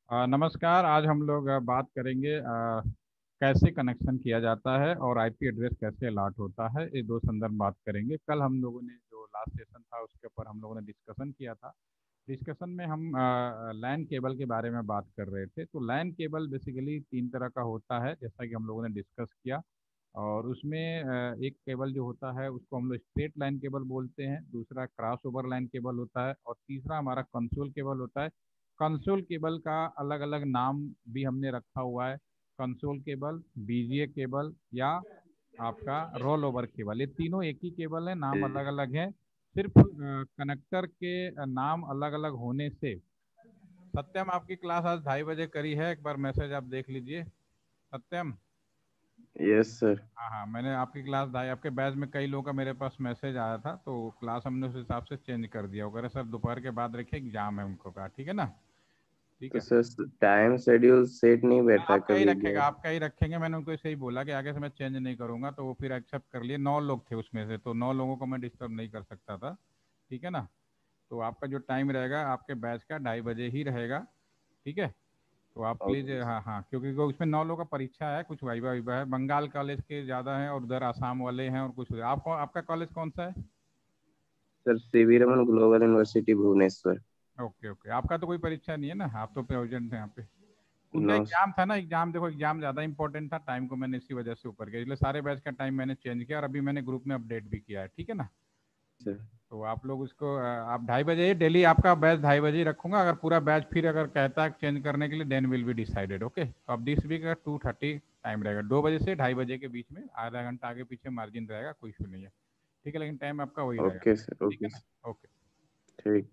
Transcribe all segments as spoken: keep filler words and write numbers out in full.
अ, नमस्कार। आज हम लोग अ, बात करेंगे अ, कैसे कनेक्शन किया जाता है और आईपी एड्रेस कैसे अलॉट होता है। ये दो संदर्भ बात करेंगे। कल हम लोगों ने जो लास्ट सेशन था उसके ऊपर हम लोगों ने डिस्कशन किया था। डिस्कशन में हम लैन केबल के बारे में बात कर रहे थे। तो लैन केबल बेसिकली तीन तरह का होता है, जैसा कि हम लोगों ने डिस्कस किया। और उसमें अ, एक केबल जो होता है उसको हम लोग स्ट्रेट लाइन केबल बोलते हैं, दूसरा क्रॉस ओवर लाइन केबल होता है, और तीसरा हमारा कंसोल केबल होता है। कंसोल केबल का अलग अलग नाम भी हमने रखा हुआ है। कंसोल केबल, बीजीए केबल, या आपका रोल ओवर केबल, ये तीनों एक ही केबल है, नाम अलग अलग है। सिर्फ कनेक्टर के अ, नाम अलग अलग होने से। सत्यम, आपकी क्लास आज ढाई बजे करी है, एक बार मैसेज आप देख लीजिए। सत्यम। Yes sir. हाँ हाँ, मैंने आपकी क्लास ढाई, आपके बैच में कई लोगों का मेरे पास मैसेज आया था, तो क्लास हमने उस हिसाब से चेंज कर दिया। वो कह रहे सर दोपहर के बाद रखे, एग्जाम है उनको, कहा ठीक है ना। ठीक तो है। सर टाइम शेड्यूल सेट नहीं बैठा आपका ही कभी रखेगा, भी। आपका ही रखेंगे। मैंने उनको ऐसे ही बोला कि आगे से मैं चेंज नहीं करूंगा, तो वो फिर एक्सेप्ट कर लिए। नौ लोग थे उसमें से, तो नौ लोगों को मैं डिस्टर्ब नहीं कर सकता था। ठीक है ना। तो आपका जो टाइम रहेगा आपके बैच का ढाई बजे ही रहेगा। ठीक है। तो आप प्लीज़, ओके हाँ हाँ, क्योंकि वो उसमें नौ लोगों का परीक्षा है, कुछ वाइवा वाइवा है। बंगाल कॉलेज के ज़्यादा हैं और उधर आसाम वाले हैं और कुछ। आपको, आपका कॉलेज कौन सा है? Sir, C V Raman global university Bhubaneswar. Okay okay, आपका तो कोई परीक्षा नहीं है ना, आप तो प्रेजेंट हैं यहाँ पे। उनका नो एग्जाम था ना, एग्जाम देखो, एग्जाम ज़्यादा इंपॉर्टेंट था, टाइम को मैंने इसी वजह से ऊपर किया, इसलिए सारे बैच का टाइम मैंने चेंज किया और अभी मैंने ग्रुप में अपडेट भी किया है। ठीक है ना। सर। तो आप लोग उसको अ, आप ढाई बजे डेली, आपका बैच ढाई बजे ही रखूंगा। अगर पूरा बैच फिर अगर कहता है चेंज करने के लिए, then will be decided. Okay, तो अब दिस वीक का टू थर्टी टाइम रहेगा, दो बजे से ढाई बजे के बीच में, आधा घंटा आगे पीछे मार्जिन रहेगा, कोई इशू नहीं है। ठीक है, लेकिन टाइम आपका वही रहेगा। Okay sir. ठीक है ओके ना। सर। ओके। ठीक।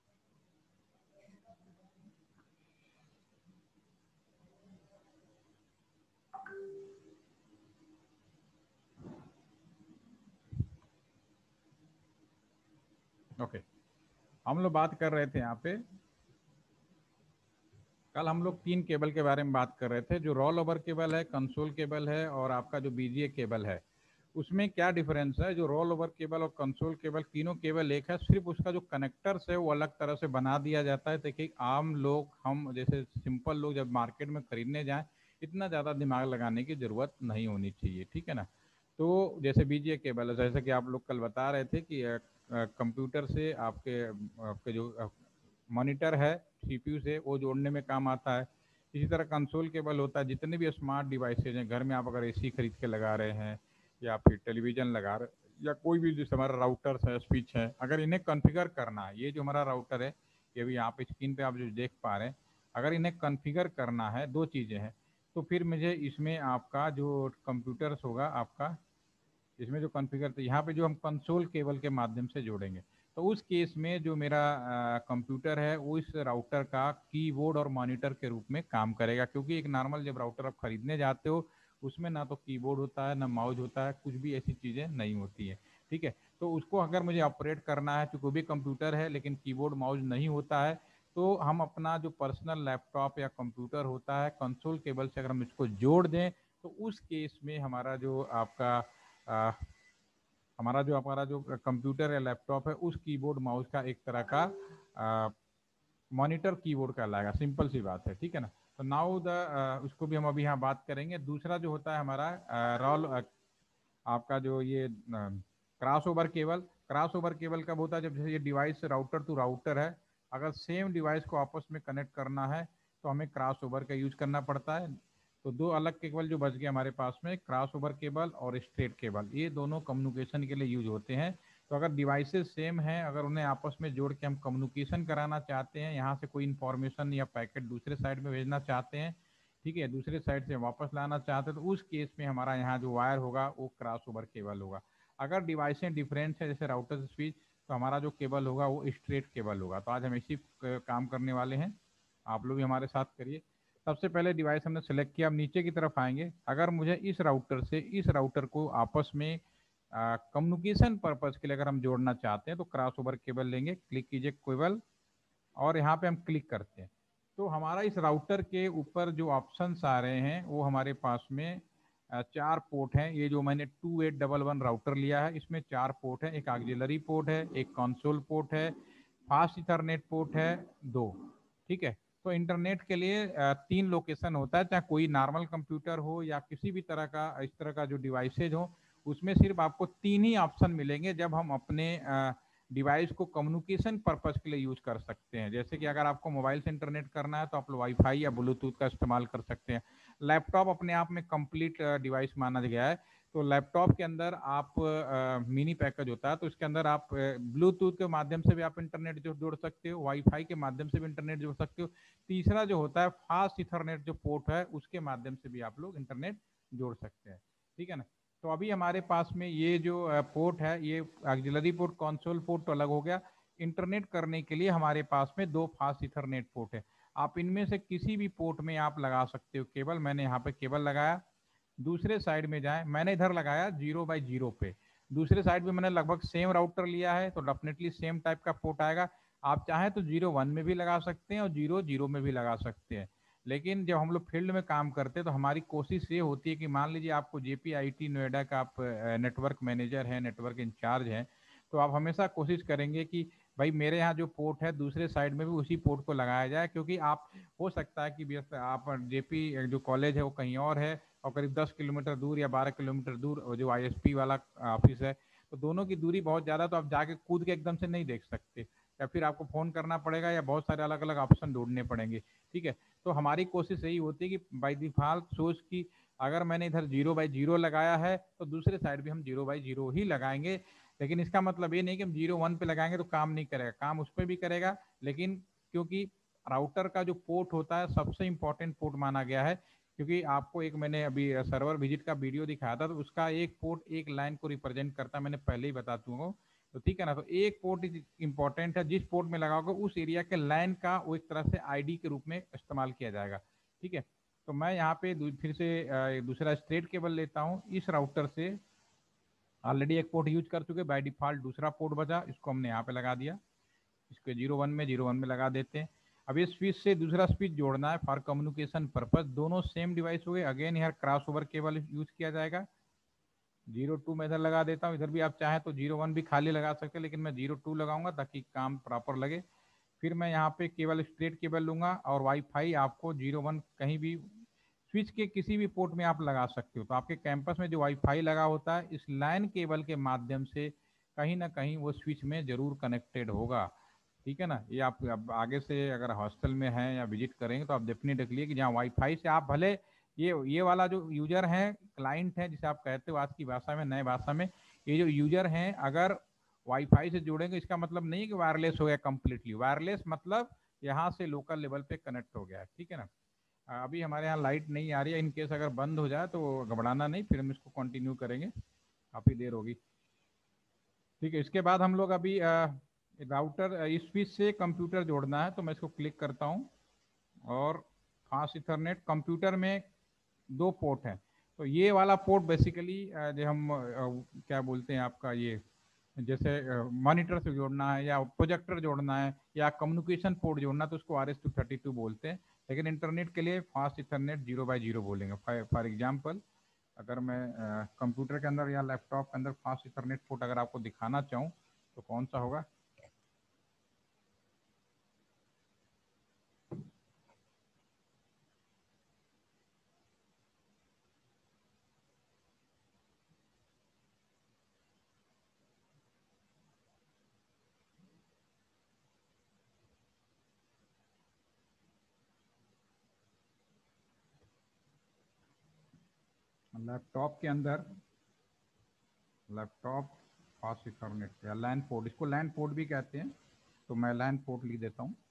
ओके, हम लोग बात कर रहे थे यहाँ पे, कल हम लोग तीन केबल के बारे में बात कर रहे थे, जो रोल ओवर केबल है, कंसोल केबल है, और आपका जो बीजीए केबल है। उसमें क्या डिफरेंस है? जो रोल ओवर केबल और कंसोल केबल, तीनों केबल एक है, सिर्फ उसका जो कनेक्टर्स है वो अलग तरह से बना दिया जाता है, ताकि आम लोग, हम जैसे सिंपल लोग जब मार्केट में खरीदने जाएं, इतना ज़्यादा दिमाग लगाने की ज़रूरत नहीं होनी चाहिए। ठीक है ना। तो जैसे बीजीए केबल है, जैसे कि आप लोग कल बता रहे थे कि कंप्यूटर से आपके आपके जो मॉनिटर है, सीपीयू से, वो जोड़ने में काम आता है। इसी तरह कंसोल केबल होता है, जितने भी स्मार्ट डिवाइसेज हैं घर में, आप अगर एसी खरीद के लगा रहे हैं या फिर टेलीविजन लगा रहे, या कोई भी जैसे हमारा राउटर्स है, स्विच है, अगर इन्हें कॉन्फ़िगर करना है, ये जो हमारा राउटर है, ये भी यहाँ पे स्क्रीन पे आप जो देख पा रहे हैं, अगर इन्हें कॉन्फ़िगर करना है, दो चीज़ें हैं। तो फिर मुझे इसमें आपका जो कंप्यूटर्स होगा आपका, इसमें जो कॉन्फ़िगर, तो यहाँ पे जो हम कंसोल केबल के माध्यम से जोड़ेंगे, तो उस केस में जो मेरा कंप्यूटर है वो इस राउटर का कीबोर्ड और मॉनिटर के रूप में काम करेगा। क्योंकि एक नॉर्मल जब राउटर आप खरीदने जाते हो, उसमें ना तो कीबोर्ड होता है, ना माउस होता है, कुछ भी ऐसी चीज़ें नहीं होती है। ठीक है। तो उसको अगर मुझे ऑपरेट करना है, चूँकि वो भी कंप्यूटर है लेकिन कीबोर्ड माउस नहीं होता है, तो हम अपना जो पर्सनल लैपटॉप या कंप्यूटर होता है, कंसोल केबल से अगर हम इसको जोड़ दें, तो उस केस में हमारा जो आपका आ, हमारा जो हमारा जो कंप्यूटर या लैपटॉप है, उस कीबोर्ड माउस का एक तरह का मॉनिटर कीबोर्ड कहलाएगा। सिंपल सी बात है। ठीक है ना। तो नाउ द उसको भी हम अभी यहाँ बात करेंगे। दूसरा जो होता है हमारा रोल, आपका जो ये cross over cable. Cross over cable कब होता है? जब जैसे ये डिवाइस राउटर टू राउटर है, अगर सेम डिवाइस को आपस में कनेक्ट करना है तो हमें क्रॉस ओवर का यूज करना पड़ता है। तो दो अलग केबल जो बच गए हमारे पास में, क्रॉस ओवर केबल और स्ट्रेट केबल, ये दोनों कम्युनिकेशन के लिए यूज होते हैं। तो अगर डिवाइसेस सेम हैं, अगर उन्हें आपस में जोड़ के हम कम्युनिकेशन कराना चाहते हैं, यहाँ से कोई इन्फॉर्मेशन या पैकेट दूसरे साइड में भेजना चाहते हैं, ठीक है, दूसरे साइड से वापस लाना चाहते हैं, तो उस केस में हमारा यहाँ जो वायर होगा वो क्रॉस ओवर केबल होगा। अगर डिवाइसें डिफरेंट है, जैसे राउटर से स्विच, तो हमारा जो केबल होगा वो स्ट्रेट केबल होगा। तो आज हम इसी काम करने वाले हैं, आप लोग भी हमारे साथ करिए। सबसे पहले डिवाइस हमने सेलेक्ट किया, अब नीचे की तरफ आएंगे। अगर मुझे इस राउटर से इस राउटर को आपस में कम्युनिकेशन पर्पज के लिए अगर हम जोड़ना चाहते हैं, तो क्रॉस ओवर केबल लेंगे, क्लिक कीजिए केबल, और यहाँ पे हम क्लिक करते हैं, तो हमारा इस राउटर के ऊपर जो ऑप्शंस आ रहे हैं वो हमारे पास में चार पोर्ट हैं। ये जो मैंने two eight double one router लिया है, इसमें चार पोर्ट है, एक ऑक्सिलरी पोर्ट है, एक कंसोल पोर्ट है, फास्ट इथरनेट पोर्ट है, दो। ठीक है। तो इंटरनेट के लिए तीन लोकेशन होता है, चाहे कोई नॉर्मल कंप्यूटर हो या किसी भी तरह का इस तरह का जो डिवाइसेज हो, उसमें सिर्फ आपको तीन ही ऑप्शन मिलेंगे जब हम अपने डिवाइस को कम्युनिकेशन पर्पस के लिए यूज कर सकते हैं। जैसे कि अगर आपको मोबाइल से इंटरनेट करना है तो आप वाईफाई या ब्लूटूथ का इस्तेमाल कर सकते हैं। लैपटॉप अपने आप में कंप्लीट डिवाइस माना गया है, तो लैपटॉप के अंदर आप मिनी पैकेज होता है, तो इसके अंदर आप ब्लूटूथ के माध्यम से भी आप इंटरनेट जो जोड़ सकते हो, वाईफाई के माध्यम से भी इंटरनेट जोड़ सकते हो। तीसरा जो होता है फास्ट इथरनेट जो पोर्ट है, उसके माध्यम से भी आप लोग इंटरनेट जोड़ सकते हैं। ठीक है ना। तो अभी हमारे पास में ये जो पोर्ट है, ये ऑक्सिलरी पोर्ट, कंसोल पोर्ट तो अलग हो गया। इंटरनेट करने के लिए हमारे पास में दो फास्ट इथरनेट पोर्ट है। आप इनमें से किसी भी पोर्ट में आप लगा सकते हो केबल। मैंने यहाँ पे केबल लगाया, दूसरे साइड में जाए, मैंने इधर लगाया जीरो बाई जीरो पे, दूसरे साइड में मैंने लगभग सेम राउटर लिया है, तो डेफिनेटली सेम टाइप का पोर्ट आएगा। आप चाहें तो जीरो वन में भी लगा सकते हैं और जीरो जीरो में भी लगा सकते हैं। लेकिन जब हम लोग फील्ड में काम करते हैं तो हमारी कोशिश ये होती है कि मान लीजिए आपको जेपी आईटी नोएडा का आप नेटवर्क मैनेजर हैं, नेटवर्क इंचार्ज हैं, तो आप हमेशा कोशिश करेंगे कि भाई मेरे यहाँ जो पोर्ट है दूसरे साइड में भी उसी पोर्ट को लगाया जाए, क्योंकि आप हो सकता है कि आप जेपी जो कॉलेज है वो कहीं और है और करीब दस किलोमीटर दूर या बारह किलोमीटर दूर जो आईएसपी वाला ऑफिस है, तो दोनों की दूरी बहुत ज़्यादा, तो आप जाके कूद के एकदम से नहीं देख सकते, या फिर आपको फ़ोन करना पड़ेगा या बहुत सारे अलग अलग ऑप्शन ढूंढने पड़ेंगे। ठीक है, तो हमारी कोशिश यही होती है कि बाई डिफॉल्ट सोच की अगर मैंने इधर जीरो बाई जीरो लगाया है तो दूसरे साइड भी हम जीरो बाई जीरो ही लगाएंगे। लेकिन इसका मतलब ये नहीं कि हम जीरो वन पे लगाएंगे तो काम नहीं करेगा, काम उस पर भी करेगा, लेकिन क्योंकि राउटर का जो पोर्ट होता है सबसे इंपॉर्टेंट पोर्ट माना गया है, क्योंकि आपको एक मैंने अभी सर्वर विजिट का वीडियो दिखाया था, तो उसका एक पोर्ट एक लाइन को रिप्रेजेंट करता है, मैंने पहले ही बता दूंगा। तो ठीक है ना, तो एक पोर्ट इंपॉर्टेंट है, जिस पोर्ट में लगाओगे उस एरिया के लाइन का वो एक तरह से आईडी के रूप में इस्तेमाल किया जाएगा। ठीक है, तो मैं यहाँ पे फिर से दूसरा स्ट्रेट केबल लेता हूँ। इस राउटर से ऑलरेडी एक पोर्ट यूज कर चुके, बाय डिफॉल्ट दूसरा पोर्ट बचा, इसको हमने यहाँ पे लगा दिया, इसको जीरो वन में जीरो वन में लगा देते हैं। अब इस स्विच से दूसरा स्विच जोड़ना है फॉर कम्युनिकेशन पर्पज, दोनों सेम डिवाइस हो गए। अगेन यहाँ क्रॉस ओवर केबल यूज किया जाएगा। जीरो टू में इधर लगा देता हूँ, इधर भी आप चाहें तो जीरो वन भी खाली लगा सकते हैं, लेकिन मैं जीरो टू लगाऊंगा ताकि काम प्रॉपर लगे। फिर मैं यहाँ पे केवल स्ट्रेट केबल लूंगा और वाईफाई आपको जीरो वन कहीं भी स्विच के किसी भी पोर्ट में आप लगा सकते हो। तो आपके कैंपस में जो वाईफाई लगा होता है इस लाइन केबल के माध्यम से कहीं ना कहीं वो स्विच में जरूर कनेक्टेड होगा। ठीक है ना, ये आप, आप आगे से अगर हॉस्टल में हैं या विजिट करेंगे तो आप डेफिनेट रखिए कि जहाँ वाईफाई से आप भले ये ये वाला जो यूजर है, क्लाइंट है जिसे आप कहते हो आज की भाषा में, नए भाषा में, ये जो यूजर हैं अगर वाईफाई से जुड़ेंगे इसका मतलब नहीं कि वायरलेस हो गया कंप्लीटली। वायरलेस मतलब यहाँ से लोकल लेवल पे कनेक्ट हो गया है। ठीक है ना, अभी हमारे यहाँ लाइट नहीं आ रही है, इनकेस अगर बंद हो जाए तो घबराना नहीं, फिर हम इसको कंटिन्यू करेंगे, काफ़ी देर होगी। ठीक है, इसके बाद हम लोग अभी राउटर इस स्विच से कंप्यूटर जोड़ना है, तो मैं इसको क्लिक करता हूँ और फास्ट इथरनेट कंप्यूटर में दो पोर्ट हैं। तो ये वाला पोर्ट बेसिकली जो हम क्या बोलते हैं आपका, ये जैसे मॉनिटर से जोड़ना है या प्रोजेक्टर जोड़ना है या कम्युनिकेशन पोर्ट जोड़ना, तो उसको R S two thirty two बोलते हैं। लेकिन इंटरनेट के लिए fast ethernet zero by zero बोलेंगे। फॉर एग्जाम्पल अगर मैं कंप्यूटर के अंदर या लैपटॉप के अंदर फास्ट इथरनेट पोर्ट अगर आपको दिखाना चाहूँ तो कौन सा होगा, लैपटॉप के अंदर लैपटॉप फास्ट इथरनेट या लैन पोर्ट, इसको लैन पोर्ट भी कहते हैं, तो मैं लैन पोर्ट लिख देता हूँ।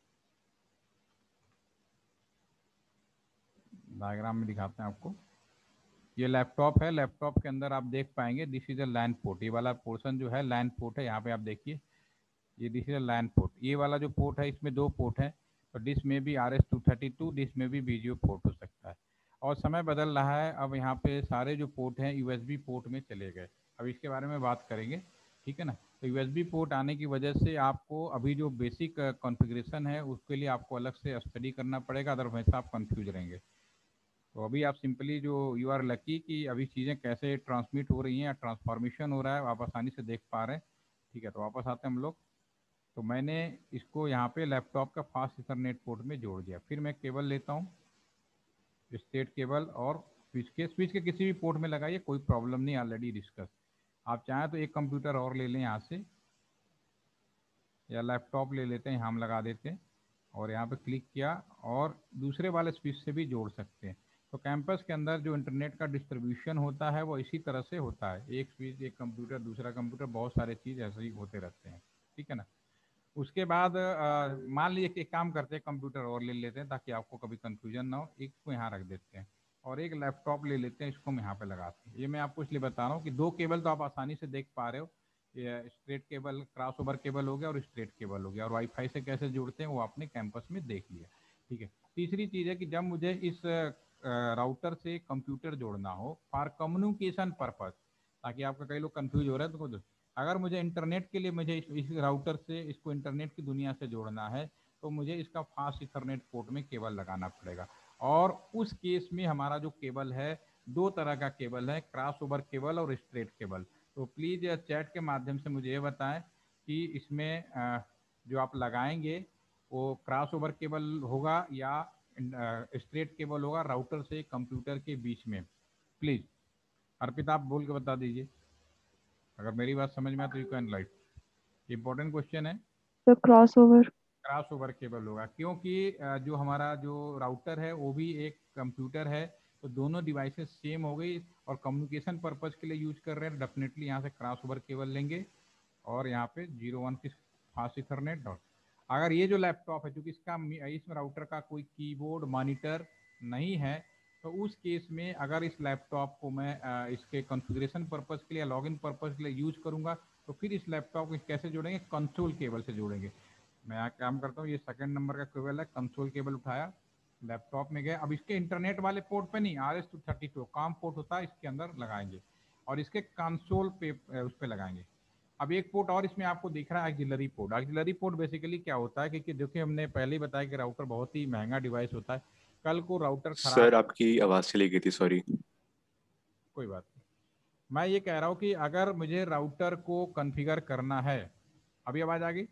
डायग्राम में दिखाते हैं आपको। ये लैपटॉप है, लैपटॉप के अंदर आप देख पाएंगे this is a LAN port, ये वाला पोर्शन जो है लैन पोर्ट है। यहाँ पे आप देखिए ये this is a LAN port. ये वाला जो पोर्ट है इसमें दो पोर्ट है, तो डिस में भी R S two thirty two, this में भी वीडियो पोर्ट हो सकता है। और समय बदल रहा है, अब यहाँ पे सारे जो पोर्ट हैं यूएसबी पोर्ट में चले गए। अब इसके बारे में बात करेंगे। ठीक है ना, तो यूएसबी पोर्ट आने की वजह से आपको अभी जो बेसिक कॉन्फ़िगरेशन है उसके लिए आपको अलग से स्टडी करना पड़ेगा, अदरवाइज आप कंफ्यूज रहेंगे। तो अभी आप सिंपली जो यू आर लकी कि अभी चीज़ें कैसे ट्रांसमिट हो रही हैं या ट्रांसफॉर्मेशन हो रहा है आप आसानी से देख पा रहे हैं। ठीक है, तो वापस आते हैं हम लोग। तो मैंने इसको यहाँ पे लैपटॉप का फास्ट इथरनेट पोर्ट में जोड़ दिया। फिर मैं केबल लेता हूँ, स्टेट केबल, और स्विच के स्विच के किसी भी पोर्ट में लगाइए, कोई प्रॉब्लम नहीं, ऑलरेडी डिस्कस। आप चाहें तो एक कंप्यूटर और ले लें यहाँ से, या लैपटॉप ले लेते हैं, यहाँ हम लगा देते हैं और यहाँ पे क्लिक किया और दूसरे वाले स्विच से भी जोड़ सकते हैं। तो कैंपस के अंदर जो इंटरनेट का डिस्ट्रीब्यूशन होता है वो इसी तरह से होता है, एक स्विच, एक कंप्यूटर, दूसरा कंप्यूटर, बहुत सारे चीज़ ऐसे ही होते रहते हैं, ठीक है ना। उसके बाद मान लीजिए कि एक काम करते हैं, कंप्यूटर और ले लेते हैं ताकि आपको कभी कंफ्यूजन ना हो। एक को यहाँ रख देते हैं और एक लैपटॉप ले लेते हैं, इसको हम यहाँ पे लगाते हैं। ये मैं आपको इसलिए बता रहा हूँ कि दो केबल तो आप आसानी से देख पा रहे हो, ये straight cable, cross over cable हो गया और स्ट्रेट केबल हो गया, और वाईफाई से कैसे जुड़ते हैं वो आपने कैंपस में देख लिया, ठीक है। तीसरी चीज़ है कि जब मुझे इस राउटर से कंप्यूटर जोड़ना हो फॉर कम्युनिकेशन पर्पज, ताकि आपका कई लोग कंफ्यूज हो रहे हैं, तो अगर मुझे इंटरनेट के लिए मुझे इस, इस राउटर से इसको इंटरनेट की दुनिया से जोड़ना है तो मुझे इसका फास्ट इथरनेट पोर्ट में केबल लगाना पड़ेगा। और उस केस में हमारा जो केबल है, दो तरह का केबल है, क्रॉस ओवर केबल और स्ट्रेट केबल। तो प्लीज़ चैट के माध्यम से मुझे ये बताएं कि इसमें जो आप लगाएंगे वो क्रॉस ओवर केबल होगा या स्ट्रेट केबल होगा राउटर से कंप्यूटर के बीच में। प्लीज़ अर्पिता आप बोल के बता दीजिए, अगर मेरी बात समझ में आए तो you can write. Important question है। तो cross over cross over cable होगा क्योंकि जो हमारा जो राउटर है वो भी एक कंप्यूटर है, तो दोनों डिवाइसेस सेम हो गई और कम्युनिकेशन पर्पज़ के लिए यूज कर रहे हैं, डेफिनेटली यहाँ से क्रॉस ओवर केबल लेंगे और यहाँ पे जीरो वन की फास्ट इथरनेट डॉट। अगर ये जो लैपटॉप है, क्योंकि इसका इसमें राउटर का कोई कीबोर्ड मॉनिटर नहीं है, तो उस केस में अगर इस लैपटॉप को मैं इसके कॉन्फ़िगरेशन पर्पज़ के लिए, लॉगिन पर्पज़ के लिए यूज करूँगा, तो फिर इस लैपटॉप को कैसे जोड़ेंगे, कंसोल केबल से जोड़ेंगे। मैं यहाँ काम करता हूँ, ये सेकंड नंबर का केबल है, कंसोल केबल उठाया, लैपटॉप में गए। अब इसके इंटरनेट वाले पोर्ट पे नहीं, R S two thirty two COM port होता है, इसके अंदर लगाएंगे और इसके कंसोल पे उस पर लगाएंगे। अब एक पोर्ट और इसमें आपको दिख रहा है, auxiliary port. Auxiliary port basically क्या होता है, क्योंकि देखिए हमने पहले ही बताया कि राउटर बहुत ही महंगा डिवाइस होता है, कल को राउटर खराब। सर आपकी आवाज़ चली गई थी, सॉरी। कोई बात नहीं, मैं ये कह रहा हूँ कि अगर मुझे राउटर को कॉन्फ़िगर करना है, अभी आवाज़ आ गई?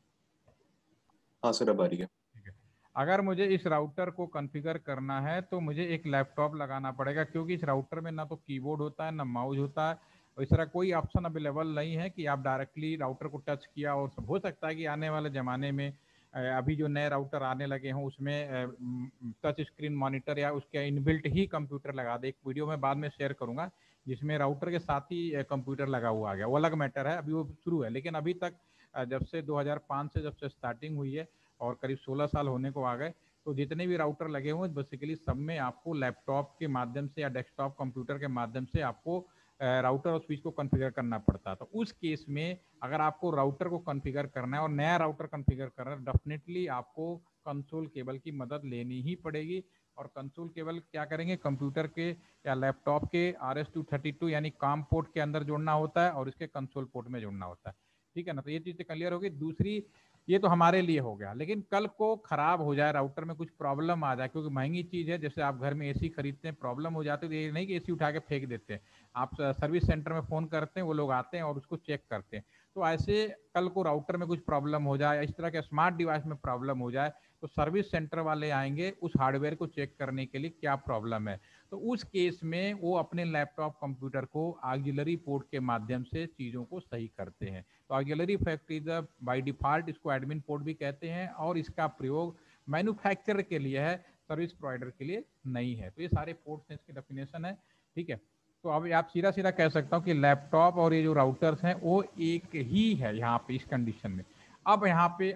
हाँ सर अब आ रही है। ठीक है, अगर मुझे इस राउटर को कॉन्फ़िगर करना है तो मुझे एक लैपटॉप लगाना पड़ेगा, क्योंकि इस राउटर में ना तो कीबोर्ड होता है ना माउस होता है, और इस तरह कोई ऑप्शन अवेलेबल नहीं है कि आप डायरेक्टली राउटर को टच किया। और हो सकता है कि आने वाले ज़माने में अभी जो नए राउटर आने लगे हों उसमें टच स्क्रीन मॉनिटर या उसके इनबिल्ट ही कंप्यूटर लगा दे। एक वीडियो में बाद में शेयर करूंगा जिसमें राउटर के साथ ही कंप्यूटर लगा हुआ आ गया, वो अलग मैटर है, अभी वो शुरू है। लेकिन अभी तक जब से दो हज़ार पाँच से जब से स्टार्टिंग हुई है और करीब सोलह साल होने को आ गए, तो जितने भी राउटर लगे हुए हैं बेसिकली सब में आपको लैपटॉप के माध्यम से या डेस्कटॉप कंप्यूटर के माध्यम से आपको राउटर और स्विच को कॉन्फ़िगर करना पड़ता है। तो उस केस में अगर आपको राउटर को कॉन्फ़िगर करना है और नया राउटर कॉन्फ़िगर करना है, डेफिनेटली आपको कंसोल केबल की मदद लेनी ही पड़ेगी। और कंसोल केबल क्या करेंगे, कंप्यूटर के या लैपटॉप के R S two thirty two यानी काम पोर्ट के अंदर जोड़ना होता है और इसके कंसोल पोर्ट में जोड़ना होता है, ठीक है ना। तो ये चीज़ क्लियर होगी। दूसरी, ये तो हमारे लिए हो गया, लेकिन कल को खराब हो जाए, राउटर में कुछ प्रॉब्लम आ जाए, क्योंकि महंगी चीज़ है, जैसे आप घर में एसी खरीदते हैं, प्रॉब्लम हो जाती है तो ये नहीं कि एसी उठा के फेंक देते हैं, आप सर्विस सेंटर में फ़ोन करते हैं, वो लोग आते हैं और उसको चेक करते हैं। तो ऐसे कल को राउटर में कुछ प्रॉब्लम हो जाए, इस तरह के स्मार्ट डिवाइस में प्रॉब्लम हो जाए, तो सर्विस सेंटर वाले आएंगे उस हार्डवेयर को चेक करने के लिए क्या प्रॉब्लम है। तो उस केस में वो अपने लैपटॉप कंप्यूटर को ऑक्सिलरी पोर्ट के माध्यम से चीज़ों को सही करते हैं। तो ऑक्सिलरी फैक्ट्री बाय डिफॉल्ट इसको एडमिन पोर्ट भी कहते हैं, और इसका प्रयोग मैन्युफैक्चरर के लिए है, सर्विस प्रोवाइडर के लिए नहीं है। तो ये सारे पोर्ट्स हैं, इसकी डेफिनेशन है, ठीक है। तो अब आप सीधा सीधा कह सकता हूँ कि लैपटॉप और ये जो राउटर्स हैं वो एक ही है यहाँ पे इस कंडीशन में। अब यहाँ पे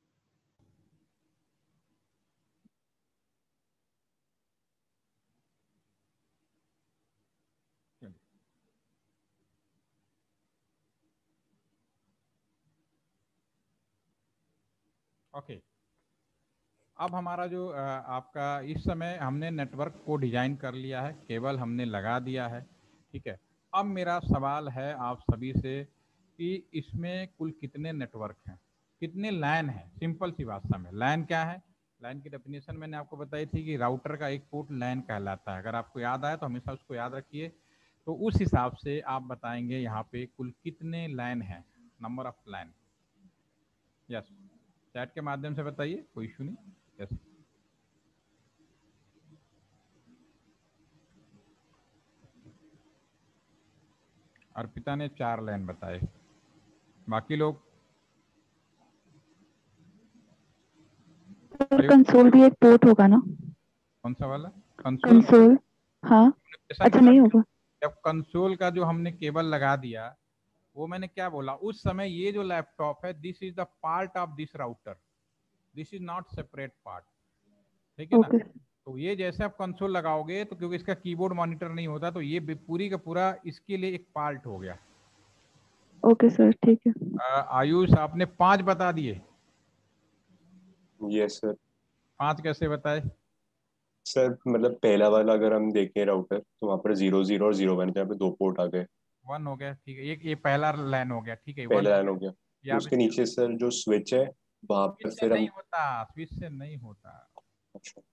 ओके okay. अब हमारा जो आपका इस समय हमने नेटवर्क को डिजाइन कर लिया है, केबल हमने लगा दिया है, ठीक है। अब मेरा सवाल है आप सभी से कि इसमें कुल कितने नेटवर्क हैं, कितने लैन हैं। सिंपल सी बात समझ, लैन क्या है, लैन की डेफिनेशन मैंने आपको बताई थी कि राउटर का एक पोर्ट लैन कहलाता है। अगर आपको याद आए तो हमेशा उसको याद रखिए। तो उस हिसाब से आप बताएंगे यहाँ पे कुल कितने लैन हैं, number of LAN. Yes, chat के माध्यम से बताइए, कोई इशू नहीं। यस, अर्पिता ने चार लाइन बताए, बाकी लोग कंसोल भी एक पोर्ट होगा ना? कौन सा वाला कंसोल? कंसोल, हाँ। अच्छा नहीं होगा। जब कंसोल का जो हमने केबल लगा दिया, वो मैंने क्या बोला उस समय, ये जो लैपटॉप है this is the part of this router, this is not separate part, ठीक है ना। तो ये जैसे आप कंसोल लगाओगे तो क्योंकि इसका कीबोर्ड मॉनिटर नहीं होता, तो ये पूरी का पूरा इसके लिए एक पार्ट हो गया। ओके सर, ठीक है। आयुष आपने पांच बता दिए? Yes sir. पांच कैसे बताए सर मतलब पहला वाला अगर हम देखें राउटर, तो वहाँ पर जीरो जीरो और जीरो वन, जहाँ पे दो पोर्ट आ गए। वन हो गया, ठीक है, ये ये पहला लाइन हो गया, ठीक है, वन पहला लाइन हो गया। यहाँ उसके पे नीचे सर जो स्विच है वहाँ पे स्विच से फिर नहीं हम। होता, स्विच से नहीं होता। अच्छा,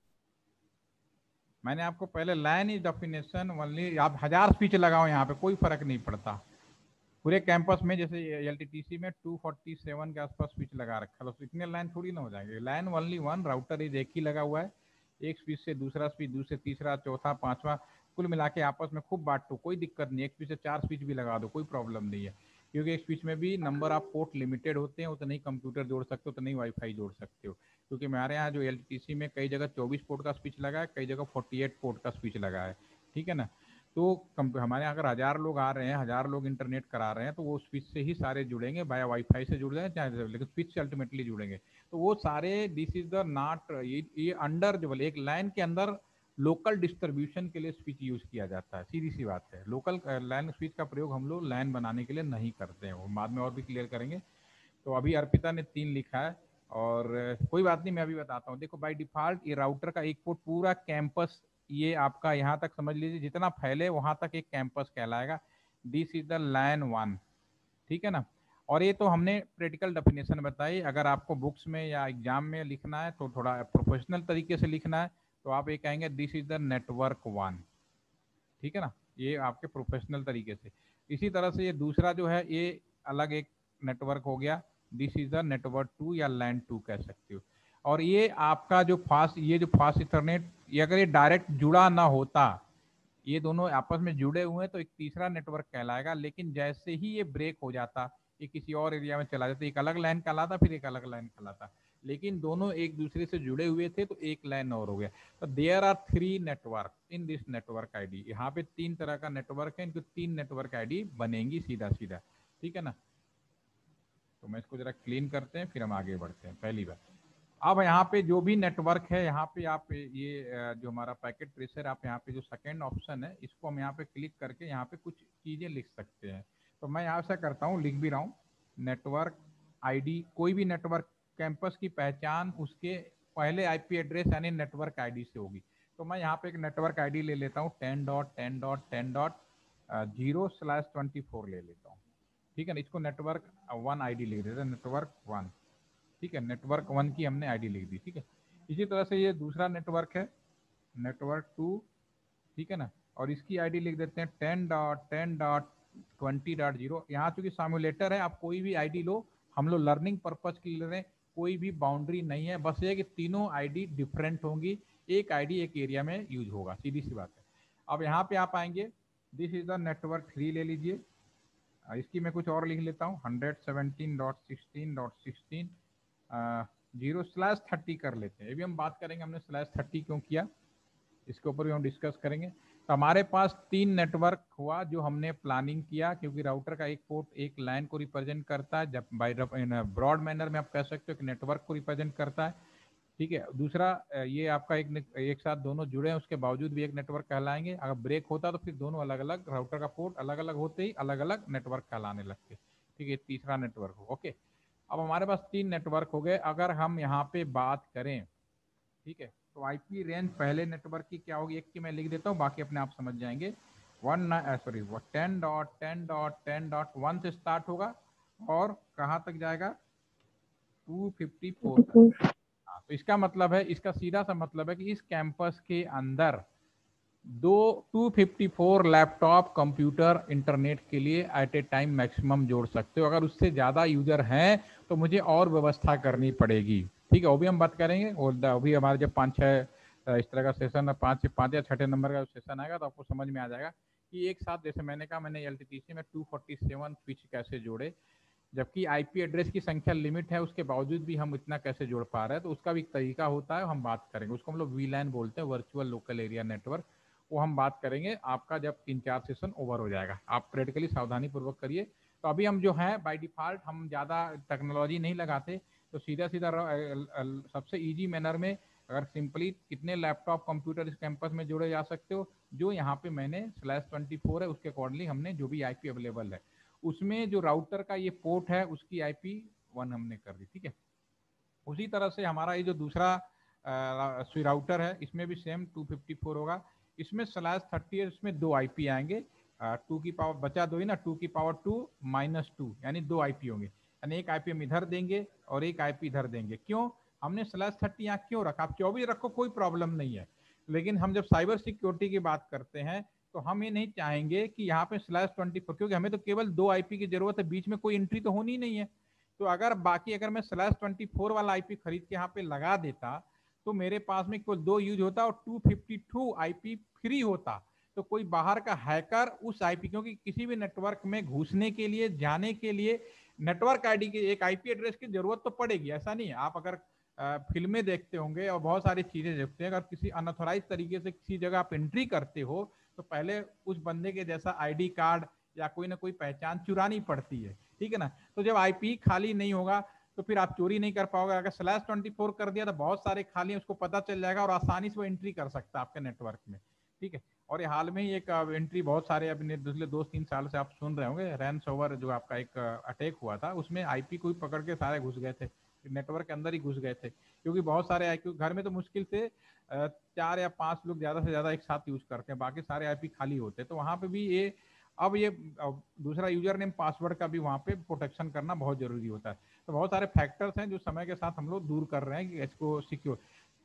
मैंने आपको पहले लाइन इज डेफिनेशन ओनली, आप हजार स्विच लगाओ यहाँ पे कोई फर्क नहीं पड़ता। पूरे कैंपस में जैसे एलटीटीसी में दो सौ सैंतालीस के आसपास स्विच लगा रखा है, तो इतने लाइन थोड़ी ना हो जाएंगे। Line only one, router is एक ही लगा हुआ है, एक स्विच से दूसरा स्विच, दूसरे तीसरा, चौथा, पांचवा, कुल मिला के आपस में खूब बांटो, कोई दिक्कत नहीं। एक स्विच से चार स्विच भी लगा दो, कोई प्रॉब्लम नहीं है, क्योंकि एक स्विच में भी नंबर ऑफ पोर्ट लिमिटेड होते हैं, उतने ही कंप्यूटर जोड़ सकते हो, उतने ही वाईफाई जोड़ सकते हो। क्योंकि हमारे यहाँ जो एलटीसी में कई जगह चौबीस पोर्ट का स्विच लगा है, कई जगह अड़तालीस पोर्ट का स्विच लगा है, ठीक है ना। तो हमारे यहाँ अगर हजार लोग आ रहे हैं, हजार लोग इंटरनेट करा रहे हैं, तो वो स्विच से ही सारे जुड़ेंगे, बाया वाईफाई से जुड़ जाए चाहे, लेकिन स्विच से अल्टीमेटली जुड़ेंगे। तो वो सारे दिस इज द नॉट, ये ये अंडर जो बोले एक लाइन के अंदर लोकल डिस्ट्रीब्यूशन के लिए स्विच यूज किया जाता है, सीधी सी बात है। लोकल लाइन स्विच का प्रयोग हम लोग लाइन बनाने के लिए नहीं करते हैं, वो बाद में और भी क्लियर करेंगे। तो अभी अर्पिता ने तीन लिखा है, और कोई बात नहीं, मैं अभी बताता हूँ। देखो बाय डिफॉल्ट ये राउटर का एक पोर्ट पूरा कैंपस, ये आपका यहाँ तक समझ लीजिए, जितना फैले वहां तक एक कैंपस कहलाएगा। This is the line one, ठीक है ना। और ये तो हमने प्रैक्टिकल डेफिनेशन बताई, अगर आपको बुक्स में या एग्जाम में लिखना है तो थोड़ा प्रोफेशनल तरीके से लिखना है, तो आप ये कहेंगे this is the network one, ठीक है ना, ये आपके प्रोफेशनल तरीके से। इसी तरह से ये दूसरा जो है ये अलग एक नेटवर्क हो गया, this is the network two या लैंड टू कह सकते हो। और ये आपका जो फास्ट, ये जो फास्ट इंटरनेट, ये अगर ये डायरेक्ट जुड़ा ना होता, ये दोनों आपस में जुड़े हुए हैं तो एक तीसरा नेटवर्क कहलाएगा, लेकिन जैसे ही ये ब्रेक हो जाता, ये किसी और एरिया में चला जाता, एक अलग लाइन कहलाता, फिर एक अलग लाइन कहलाता, लेकिन दोनों एक दूसरे से जुड़े हुए थे तो एक लाइन और हो गया। तो there are three network in this network ID, यहाँ पे तीन तरह का नेटवर्क है, इनको तीन नेटवर्क आईडी बनेंगी सीधा सीधा, ठीक है ना। तो मैं इसको जरा क्लीन करते हैं, फिर हम आगे बढ़ते हैं। पहली बात, अब यहाँ पे जो भी नेटवर्क है, यहाँ पे आप ये जो हमारा पैकेट ट्रेसर, आप यहाँ पे जो सेकंड ऑप्शन है, इसको हम यहाँ पे क्लिक करके यहाँ पे कुछ चीजें लिख सकते हैं। तो मैं यहाँ से करता हूँ, लिख भी रहा हूँ, नेटवर्क आईडी, कोई भी नेटवर्क कैंपस की पहचान उसके पहले आईपी एड्रेस यानी नेटवर्क आईडी से होगी। तो मैं यहाँ पे एक नेटवर्क आईडी ले लेता हूँ, ten dot ten dot ten dot zero slash twenty four ले लेता हूँ, ठीक है ना। इसको नेटवर्क वन आईडी लिख देते हैं, नेटवर्क वन, ठीक है, नेटवर्क वन की हमने आईडी लिख दी, ठीक है। इसी तरह से ये दूसरा नेटवर्क है, नेटवर्क टू, ठीक है ना, और इसकी आईडी लिख देते हैं ten dot ten dot twenty dot zero. यहाँ चूंकि सामुलेटर है, आप कोई भी आईडी लो, हम लोग लर्निंग पर्पज के लिए ले रहे हैं, कोई भी बाउंड्री नहीं है, बस ये कि तीनों आईडी डिफरेंट होंगी, एक आईडी एक एरिया में यूज होगा, सीधी सी बात है। अब यहाँ पे आप आएंगे, this is the network three ले लीजिए, इसकी मैं कुछ और लिख लेता हूँ, hundred seventeen dot sixteen dot sixteen zero slash thirty कर लेते हैं। अभी हम बात करेंगे हमने स्लैश थर्टी क्यों किया, इसके ऊपर भी हम डिस्कस करेंगे। तो हमारे पास तीन नेटवर्क हुआ जो हमने प्लानिंग किया, क्योंकि राउटर का एक पोर्ट एक लाइन को रिप्रेजेंट करता है, जब बाय ब्रॉड मैनर में आप कह सकते हो कि नेटवर्क को रिप्रेजेंट करता है, ठीक है। दूसरा ये आपका एक एक साथ दोनों जुड़े हैं, उसके बावजूद भी एक नेटवर्क कहलाएंगे। अगर ब्रेक होता तो फिर दोनों अलग अलग, राउटर का पोर्ट अलग अलग होते ही अलग अलग नेटवर्क कहलाने लगते, ठीक है। तीसरा नेटवर्क हो, ओके। अब हमारे पास तीन नेटवर्क हो गए। अगर हम यहाँ पे बात करें, ठीक है, तो आईपी रेंज पहले नेटवर्क की क्या होगी, एक की मैं लिख देता हूँ, बाकी अपने आप समझ जाएंगे। वन सॉरी वो ten dot ten dot ten dot one से स्टार्ट होगा और कहाँ तक जाएगा, टू फिफ्टी फोर तक। तो इसका मतलब है, इसका सीधा सा मतलब है कि इस कैंपस के अंदर दो two fifty four laptop computer internet के लिए एट ए टाइम मैक्सिमम जोड़ सकते हो। अगर उससे ज़्यादा यूजर हैं तो मुझे और व्यवस्था करनी पड़ेगी, ठीक है, वो भी हम बात करेंगे। और अभी हमारे जब पाँच छः इस तरह का सेशन, पाँच से पाँच या छठे नंबर का सेशन आएगा तो आपको समझ में आ जाएगा कि एक साथ, जैसे मैंने कहा, मैंने एल टी टी सी में टू फोर्टी सेवन स्विच कैसे जोड़े, जबकि आईपी एड्रेस की संख्या लिमिट है, उसके बावजूद भी हम इतना कैसे जोड़ पा रहे हैं। तो उसका भी एक तरीका होता है, हम बात करेंगे। उसको हम लोग वी लैन बोलते हैं, वर्चुअल लोकल एरिया नेटवर्क। वो हम बात करेंगे आपका जब तीन चार सेशन ओवर हो जाएगा। आप प्रैक्टिकली सावधानी पूर्वक करिए। तो अभी हम जो है बाय डिफॉल्ट हम ज़्यादा टेक्नोलॉजी नहीं लगाते, तो सीधा सीधा सबसे ईजी मैनर में अगर सिंपली कितने लैपटॉप कंप्यूटर इस कैंपस में जोड़े जा सकते हो, जो यहाँ पे मैंने स्लैश ट्वेंटी फोर है उसके अकॉर्डिंगली हमने जो भी आईपी अवेलेबल है, उसमें जो राउटर का ये पोर्ट है उसकी आईपी वन हमने कर दी, ठीक है। उसी तरह से हमारा ये जो दूसरा राउटर है इसमें भी सेम टू फिफ्टी फोर होगा। इसमें स्लैश थर्टी है, इसमें दो आईपी आएंगे, टू की पावर बचा दो ही ना, टू की पावर टू माइनस टू, यानी दो आईपी होंगे। यानी एक आईपी हम इधर देंगे और एक आईपी इधर देंगे। क्यों हमने स्लैश थर्टी यहाँ क्यों रखा? आप चौबीस रखो, कोई प्रॉब्लम नहीं है, लेकिन हम जब साइबर सिक्योरिटी की बात करते हैं तो हम ये नहीं चाहेंगे कि यहाँ पे स्लैश ट्वेंटी फोर, क्योंकि हमें तो केवल दो आईपी की जरूरत है, बीच में कोई एंट्री तो होनी नहीं है। तो अगर बाकी अगर मैं स्लैश ट्वेंटी फोर वाला आईपी खरीद के यहाँ पे लगा देता तो मेरे पास में केवल दो यूज होता और two fifty two IP free होता। तो कोई बाहर का हैकर उस आईपी, क्योंकि किसी भी नेटवर्क में घुसने के लिए, जाने के लिए नेटवर्क आईडी की एक आईपी एड्रेस की जरूरत तो पड़ेगी, ऐसा नहीं है। आप अगर फिल्में देखते होंगे और बहुत सारी चीजें देखते हैं, अगर किसी अनऑथोराइज तरीके से किसी जगह आप एंट्री करते हो तो पहले उस बंदे के जैसा आईडी कार्ड या कोई ना कोई पहचान चुरानी पड़ती है, ठीक है ना। तो जब आईपी खाली नहीं होगा तो फिर आप चोरी नहीं कर पाओगे। अगर स्लैश ट्वेंटी फोर कर दिया तो बहुत सारे खाली हैं, उसको पता चल जाएगा और आसानी से वो एंट्री कर सकता है आपके नेटवर्क में, ठीक है। और ये हाल में ही एक एंट्री बहुत सारे अभी पिछले दो तीन साल से आप सुन रहे होंगे, रैंसमवेयर जो आपका एक अटैक हुआ था, उसमें आईपी को ही पकड़ के सारे घुस गए थे, नेटवर्क के अंदर ही घुस गए थे। क्योंकि बहुत सारे आईपी घर में तो मुश्किल से चार या पांच लोग ज्यादा से ज्यादा एक साथ यूज करते हैं, बाकी सारे आईपी खाली होते हैं। तो वहां पे भी ये अब ये दूसरा यूजर नेम पासवर्ड का भी वहाँ पे प्रोटेक्शन करना बहुत जरूरी होता है। तो बहुत सारे फैक्टर्स हैं जो समय के साथ हम लोग दूर कर रहे हैं कि इसको सिक्योर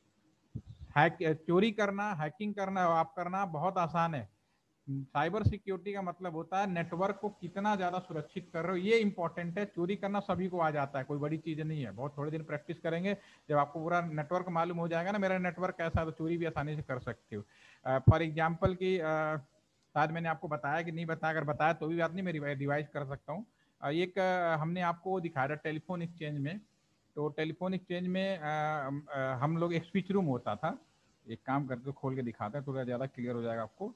हैक चोरी करना, हैकिंग करना आप करना बहुत आसान है। साइबर सिक्योरिटी का मतलब होता है नेटवर्क को कितना ज्यादा सुरक्षित कर रहे हो, ये इंपॉर्टेंट है। चोरी करना सभी को आ जाता है, कोई बड़ी चीज नहीं है। बहुत थोड़े दिन प्रैक्टिस करेंगे, जब आपको पूरा नेटवर्क मालूम हो जाएगा ना मेरा नेटवर्क कैसा है, तो चोरी भी आसानी से कर सकते हो। फॉर एग्जाम्पल की शायद मैंने आपको बताया कि नहीं बताया, अगर बताया तो भी बात नहीं, मैं रिवाइज कर सकता हूँ। एक हमने आपको दिखाया था टेलीफोन एक्सचेंज में, तो टेलीफोन एक्सचेंज में आ, आ, हम लोग एक स्विच रूम होता था। एक काम करके खोल के दिखाते हैं, थोड़ा ज़्यादा क्लियर हो जाएगा आपको।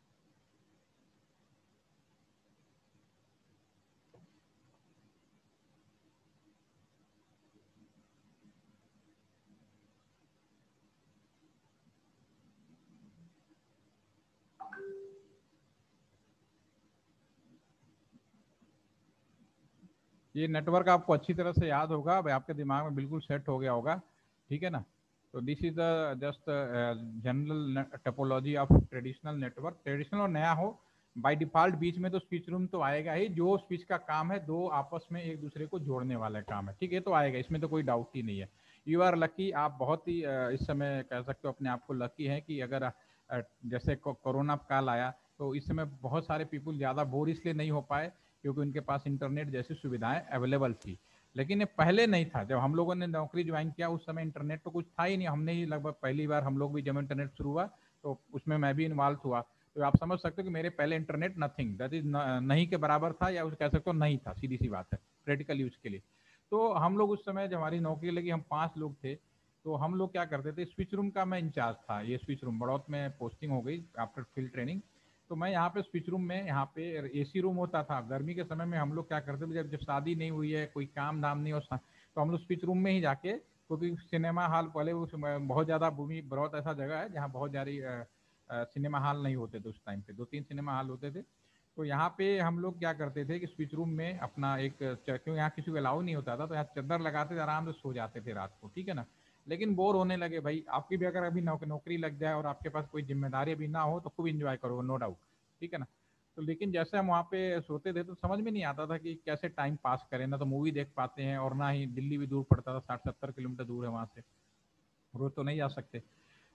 ये नेटवर्क आपको अच्छी तरह से याद होगा, आपके दिमाग में बिल्कुल सेट हो गया होगा, ठीक है ना। तो this is the just general topology of traditional network. Traditional और नया हो, बाय डिफॉल्ट बीच में तो स्विच रूम तो आएगा ही, जो स्विच का काम है दो आपस में एक दूसरे को जोड़ने वाला काम है, ठीक है, तो आएगा, इसमें तो कोई डाउट ही नहीं है। यू आर लकी, आप बहुत ही इस समय कह सकते हो अपने आप को लकी है कि अगर जैसे कोरोना काल आया तो इस समय बहुत सारे पीपल ज़्यादा बोर इसलिए नहीं हो पाए क्योंकि उनके पास इंटरनेट जैसी सुविधाएं अवेलेबल थी। लेकिन ये पहले नहीं था, जब हम लोगों ने नौकरी ज्वाइन किया उस समय इंटरनेट तो कुछ था ही नहीं। हमने ही लगभग पहली बार हम लोग भी जब इंटरनेट शुरू हुआ तो उसमें मैं भी इन्वॉल्व हुआ। तो आप समझ सकते हो कि मेरे पहले इंटरनेट नथिंग, दैट इज नहीं के बराबर था, या उस कह सकते हो नहीं था, सीधी सी बात है प्रैक्टिकल यूज के लिए। तो हम लोग उस समय जब हमारी नौकरी लगी, हम पाँच लोग थे, तो हम लोग क्या करते थे, स्विच रूम का मैं इंचार्ज था। ये स्विच रूम बड़ौत में पोस्टिंग हो गई आफ्टर फील्ड ट्रेनिंग, तो मैं यहाँ पे स्विच रूम में, यहाँ पे एसी रूम होता था। गर्मी के समय में हम लोग क्या करते थे, जब जब शादी नहीं हुई है, कोई काम धाम नहीं हो, तो हम लोग स्विच रूम में ही जाके, क्योंकि सिनेमा हॉल पहले उस बहुत ज़्यादा भूमि बहुत ऐसा जगह है जहाँ बहुत ज़्यादा सिनेमा हॉल नहीं होते थे उस टाइम पे, दो तीन सिनेमा हॉल होते थे। तो यहाँ पे हम लोग क्या करते थे कि स्विच रूम में अपना एक, क्यों यहाँ किसी को अलाउ नहीं होता था, तो यहाँ चादर लगाते थे, आराम से सो जाते थे रात को, ठीक है ना। लेकिन बोर होने लगे भाई, आपकी भी अगर अभी नौकरी लग जाए और आपके पास कोई जिम्मेदारी भी ना हो तो खूब इंजॉय करोगे, नो डाउट, ठीक है ना। तो लेकिन जैसे हम वहाँ पे सोते थे तो समझ में नहीं आता था कि कैसे टाइम पास करें, ना तो मूवी देख पाते हैं और ना ही, दिल्ली भी दूर पड़ता था, साठ सत्तर किलोमीटर दूर है वहाँ से, रोज तो नहीं जा सकते।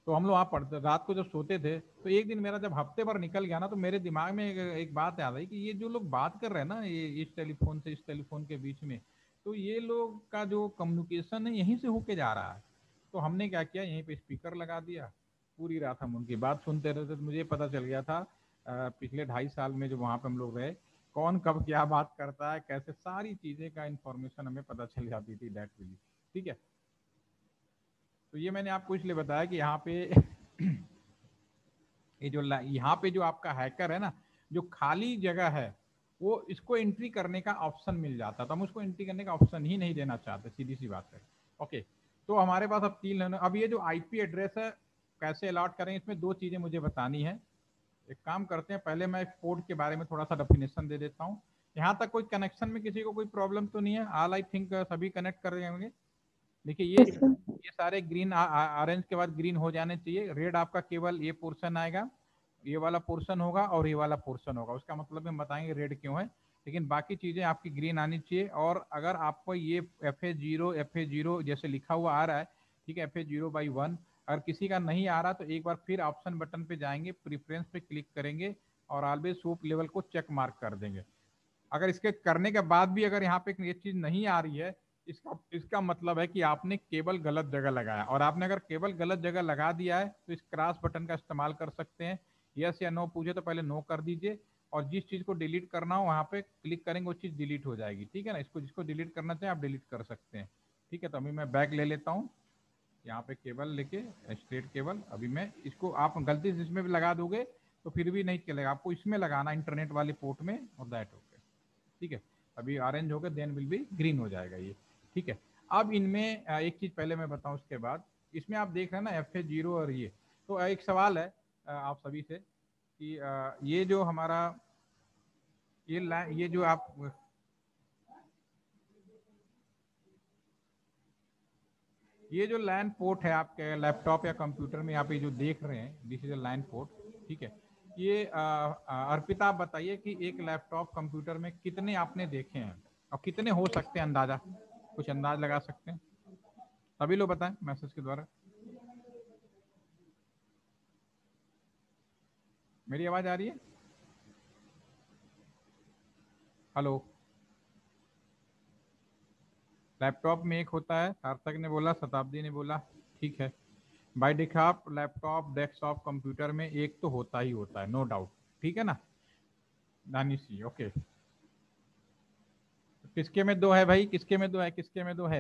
तो हम लोग वहाँ पढ़ते, रात को जब सोते थे तो एक दिन मेरा जब हफ्ते भर निकल गया ना, तो मेरे दिमाग में एक, एक बात याद आई कि ये जो लोग बात कर रहे हैं ना, ये इस टेलीफोन से इस टेलीफोन के बीच में, तो ये लोग का जो कम्युनिकेशन है यहीं से होके जा रहा है। तो हमने क्या किया, यहीं पे स्पीकर लगा दिया, पूरी रात हम उनकी बात सुनते रहते। तो मुझे पता चल गया था पिछले ढाई साल में जो वहाँ पे हम लोग रहे, कौन कब क्या बात करता है, कैसे, सारी चीज़ें का इन्फॉर्मेशन हमें पता चल जाती थी दैट विली। ठीक है, तो ये मैंने आपको इसलिए बताया कि यहाँ पे ये जो यहाँ पे जो आपका हैकर है ना, जो खाली जगह है वो इसको एंट्री करने का ऑप्शन मिल जाता, तो हम उसको एंट्री करने का ऑप्शन ही नहीं देना चाहते, सीधी सी बात है। ओके, तो हमारे पास अब तीन, अब ये जो आईपी एड्रेस है कैसे अलॉट करें, इसमें दो चीज़ें मुझे बतानी है। एक काम करते हैं, पहले मैं पोर्ट के बारे में थोड़ा सा डेफिनेशन दे देता हूँ। यहाँ तक कोई कनेक्शन में किसी को कोई प्रॉब्लम तो नहीं है? ऑल आई थिंक सभी कनेक्ट कर रहे होंगे। देखिए ये yes, sir. ये सारे ग्रीन, ऑरेंज के बाद ग्रीन हो जाने चाहिए। रेड आपका केवल ये पोर्शन आएगा, ये वाला पोर्शन होगा और ये वाला पोर्शन होगा, उसका मतलब हम बताएंगे रेड क्यों है, लेकिन बाकी चीज़ें आपकी ग्रीन आनी चाहिए। और अगर आपको ये F A zero F A zero जैसे लिखा हुआ आ रहा है, ठीक है, F A zero by one, अगर किसी का नहीं आ रहा तो एक बार फिर ऑप्शन बटन पे जाएंगे, प्रीफ्रेंस पे क्लिक करेंगे और ऑलवेज सूप लेवल को चेक मार्क कर देंगे। अगर इसके करने के बाद भी अगर यहाँ पे ये चीज़ नहीं आ रही है, इसका इसका मतलब है कि आपने केबल गलत जगह लगाया, और आपने अगर केबल गलत जगह लगा दिया है तो इस क्रॉस बटन का इस्तेमाल कर सकते हैं। यस या नो पूछे तो पहले नो कर दीजिए, और जिस चीज़ को डिलीट करना हो वहाँ पे क्लिक करेंगे, वो चीज़ डिलीट हो जाएगी। ठीक है ना, इसको जिसको डिलीट करना चाहें आप डिलीट कर सकते हैं। ठीक है, तो अभी मैं बैक ले लेता हूँ, यहाँ पे केबल लेके स्ट्रेट केबल, अभी मैं इसको, आप गलती से इसमें भी लगा दोगे तो फिर भी नहीं चलेगा, आपको इसमें लगाना इंटरनेट वाले पोर्ट में, और दैट हो गया। ठीक है, अभी ऑरेंज हो गया, देन विल बी ग्रीन हो जाएगा ये। ठीक है, अब इनमें एक चीज़ पहले मैं बताऊं, उसके बाद इसमें आप देख रहे हैं ना एफ ए जीरो और ये, तो एक सवाल है आप सभी से कि ये जो हमारा ये ये जो आप ये जो लैन पोर्ट है आपके लैपटॉप या कंप्यूटर में आप ये जो देख रहे हैं, this is a LAN port. ठीक है, ये अर्पिता आप बताइए कि एक लैपटॉप कंप्यूटर में कितने आपने देखे हैं और कितने हो सकते हैं, अंदाजा कुछ अंदाज लगा सकते हैं? सभी लोग बताएं मैसेज के द्वारा। मेरी आवाज आ रही है? हेलो, लैपटॉप में एक होता है, सार्थक ने बोला, शताब्दी ने बोला, ठीक है। By default laptop desktop computer में एक तो होता ही होता है, नो डाउट। ठीक है ना दानिश जी? ओके, किसके में दो है भाई, किसके में दो है, किसके में दो है?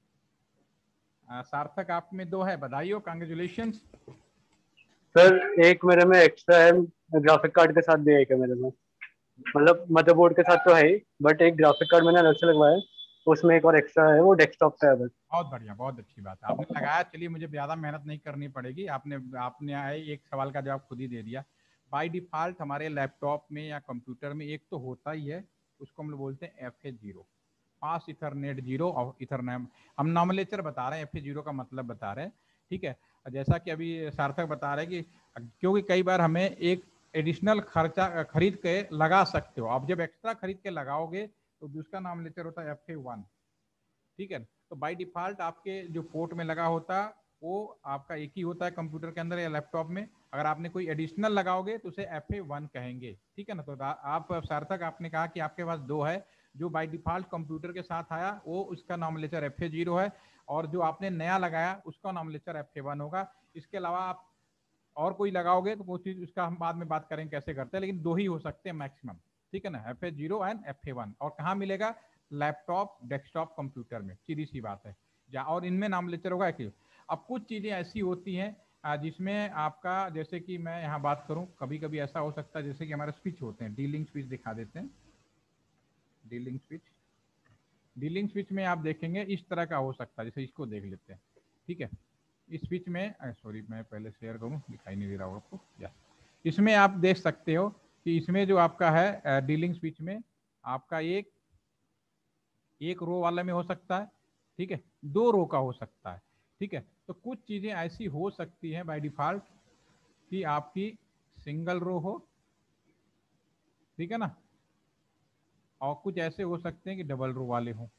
सार्थक आप में दो है, बधाई, कांग्रेचुलेशन। सर एक मेरे में एक्स्ट्रा है, ग्राफिक कार्ड के साथ भी एक है मेरे में, मतलब मदरबोर्ड के साथ तो है ही, बट एक ग्राफिक कार्ड मैंने अलग से लगवाया है, उसमें एक और एक्स्ट्रा है, वो डेस्कटॉप पे है बस। बहुत बढ़िया, बहुत अच्छी बात है, आपने लगाया। चलिए मुझे ज़्यादा मेहनत नहीं करनी पड़ेगी, आपने आपने आए एक सवाल का जवाब खुद ही दे दिया। बाय डिफॉल्ट हमारे लैपटॉप में या कंप्यूटर में एक तो होता ही है, उसको हम लोग बोलते हैं F A zero, fast ethernet zero और इथरनेट। हम नॉमिनेचर बता रहे हैं, एफ ए जीरो का मतलब बता रहे हैं। ठीक है, जैसा कि अभी सार्थक बता रहे हैं कि क्योंकि कई बार हमें एक एडिशनल खर्चा खरीद के लगा सकते हो, आप जब एक्स्ट्रा खरीद के लगाओगे तो दूसरा नॉमिनेचर होता है एफ ए वन। ठीक है, तो बाय डिफॉल्ट आपके जो पोर्ट में लगा होता वो आपका एक ही होता है कंप्यूटर के अंदर या लैपटॉप में। अगर आपने कोई एडिशनल लगाओगे तो उसे एफ ए वन कहेंगे। ठीक है ना, तो आप सार्थक आपने कहा कि आपके पास दो है, जो बाय डिफॉल्ट कंप्यूटर के साथ आया वो उसका नॉमिनेचर एफ ए जीरो है, और जो आपने नया लगाया उसका नॉमिनेचर एफ ए वन होगा। इसके अलावा आप और कोई लगाओगे तो वो चीज़ उसका हम बाद में बात करेंगे कैसे करते हैं, लेकिन दो ही हो सकते हैं मैक्सिमम। ठीक है ना, F A zero and F A one. और कहाँ मिलेगा? लैपटॉप डेस्कटॉप कंप्यूटर में, सीधी सी बात है जा, और इनमें नाम लेटर होगा एक। अब कुछ चीज़ें ऐसी होती हैं जिसमें आपका, जैसे कि मैं यहाँ बात करूँ, कभी कभी ऐसा हो सकता है जैसे कि हमारे स्विच होते हैं, डीलिंग स्विच दिखा देते हैं, डीलिंग स्विच। डीलिंग स्विच में आप देखेंगे इस तरह का हो सकता है, जैसे इसको देख लेते हैं। ठीक है, इस स्विच में, सॉरी मैं पहले शेयर करूँ, दिखाई नहीं दे रहा होगा आपको, या इसमें आप देख सकते हो कि इसमें जो आपका है डीलिंग स्विच में आपका एक एक रो वाले में हो सकता है, ठीक है, दो रो का हो सकता है। ठीक है, तो कुछ चीज़ें ऐसी हो सकती हैं बाय डिफॉल्ट कि आपकी सिंगल रो हो, ठीक है ना, और कुछ ऐसे हो सकते हैं कि डबल रो वाले हों।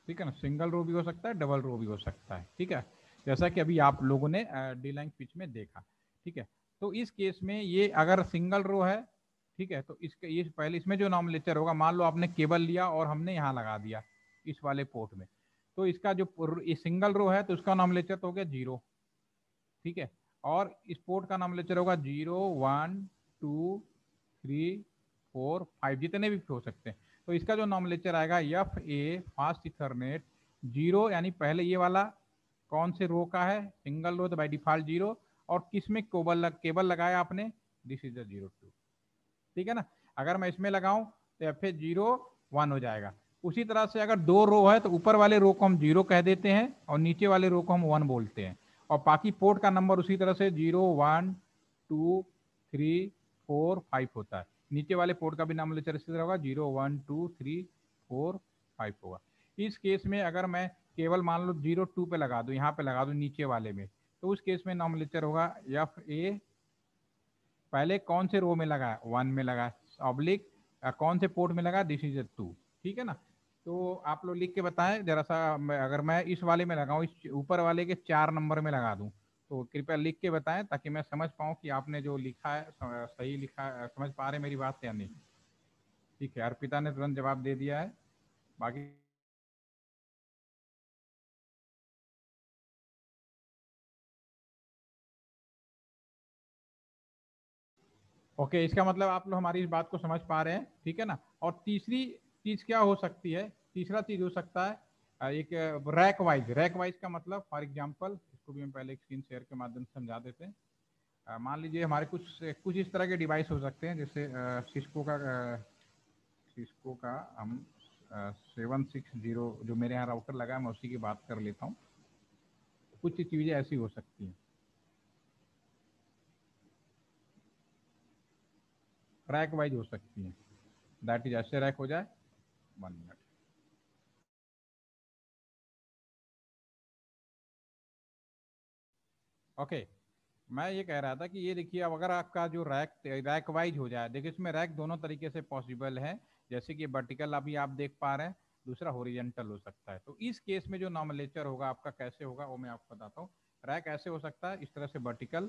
ठीक है ना, सिंगल रो भी हो सकता है, डबल रो भी हो सकता है, ठीक है, जैसा कि अभी आप लोगों ने डी लाइन स्विच में देखा, ठीक है। तो इस केस में ये अगर सिंगल रो है, ठीक है, तो इसके ये पहले इसमें जो नॉमिनेचर होगा, मान लो आपने केबल लिया और हमने यहाँ लगा दिया इस वाले पोर्ट में, तो इसका जो सिंगल रो है तो उसका नॉमिनेचर तो हो गया जीरो, ठीक है, और इस पोर्ट का नॉमिनेचर होगा zero one two three four five, जितने भी हो सकते हैं। तो इसका जो नॉमिनेचर आएगा F A fast ethernet zero, यानी पहले ये वाला कौन से रो का है, सिंगल रो, तो बाय डिफॉल्ट जीरो, और किस में केबल लग, केबल लगाया आपने, this is the zero two, ठीक है ना। अगर मैं इसमें लगाऊं तो एफ ए जीरो वन हो जाएगा। उसी तरह से अगर दो रो है तो ऊपर वाले रो को हम जीरो कह देते हैं और नीचे वाले रो को हम वन बोलते हैं, और बाकी पोर्ट का नंबर उसी तरह से zero one two three four five होता है। नीचे वाले पोर्ट का भी नॉमिनेचर इसी तरह होगा, zero one two three four five होगा। इस केस में अगर मैं केवल मान लो जीरो टू पे लगा दूं, यहाँ पे लगा दूं नीचे वाले में, तो उस केस में नॉमिनेचर होगा एफ ए, पहले कौन से रो में लगा, वन में लगा, ऑब्लिक कौन से पोर्ट में लगा, दिस इज टू, ठीक है ना। तो आप लोग लिख के बताएं जरा सा, अगर मैं इस वाले में लगाऊं, इस ऊपर वाले के चार नंबर में लगा दूं, तो कृपया लिख के बताएं ताकि मैं समझ पाऊं कि आपने जो लिखा है सही लिखा है, समझ पा रहे मेरी बात या नहीं। ठीक है, अर्पिता ने तुरंत जवाब दे दिया है, बाकी ओके, इसका मतलब आप लोग हमारी इस बात को समझ पा रहे हैं, ठीक है ना। और तीसरी चीज क्या हो सकती है, तीसरा चीज हो सकता है एक रैक वाइज। रैक वाइज का मतलब फॉर एग्जांपल, इसको भी हम पहले एक स्क्रीन शेयर के माध्यम से समझा देते हैं। मान लीजिए हमारे कुछ कुछ इस तरह के डिवाइस हो सकते हैं, जैसे सिस्को का सिस्को का हम सेवन सिक्स जीरो जो मेरे यहाँ राउटर लगा है, मैं उसी की बात कर लेता हूँ। कुछ चीज़ें ऐसी हो सकती हैं, रैक वाइज हो सकती हैं, दैट इज ऐसे रैक हो जाए। One minute, okay okay. मैं ये कह रहा था कि ये देखिए, अब अगर आपका जो रैक रैक वाइज हो जाए, देखिए इसमें रैक दोनों तरीके से पॉसिबल है, जैसे कि वर्टिकल अभी आप देख पा रहे हैं, दूसरा हॉरिजॉन्टल हो सकता है। तो इस केस में जो नॉमिनेचर होगा आपका कैसे होगा वो मैं आपको बताता हूँ। रैक ऐसे हो सकता है, इस तरह से वर्टिकल,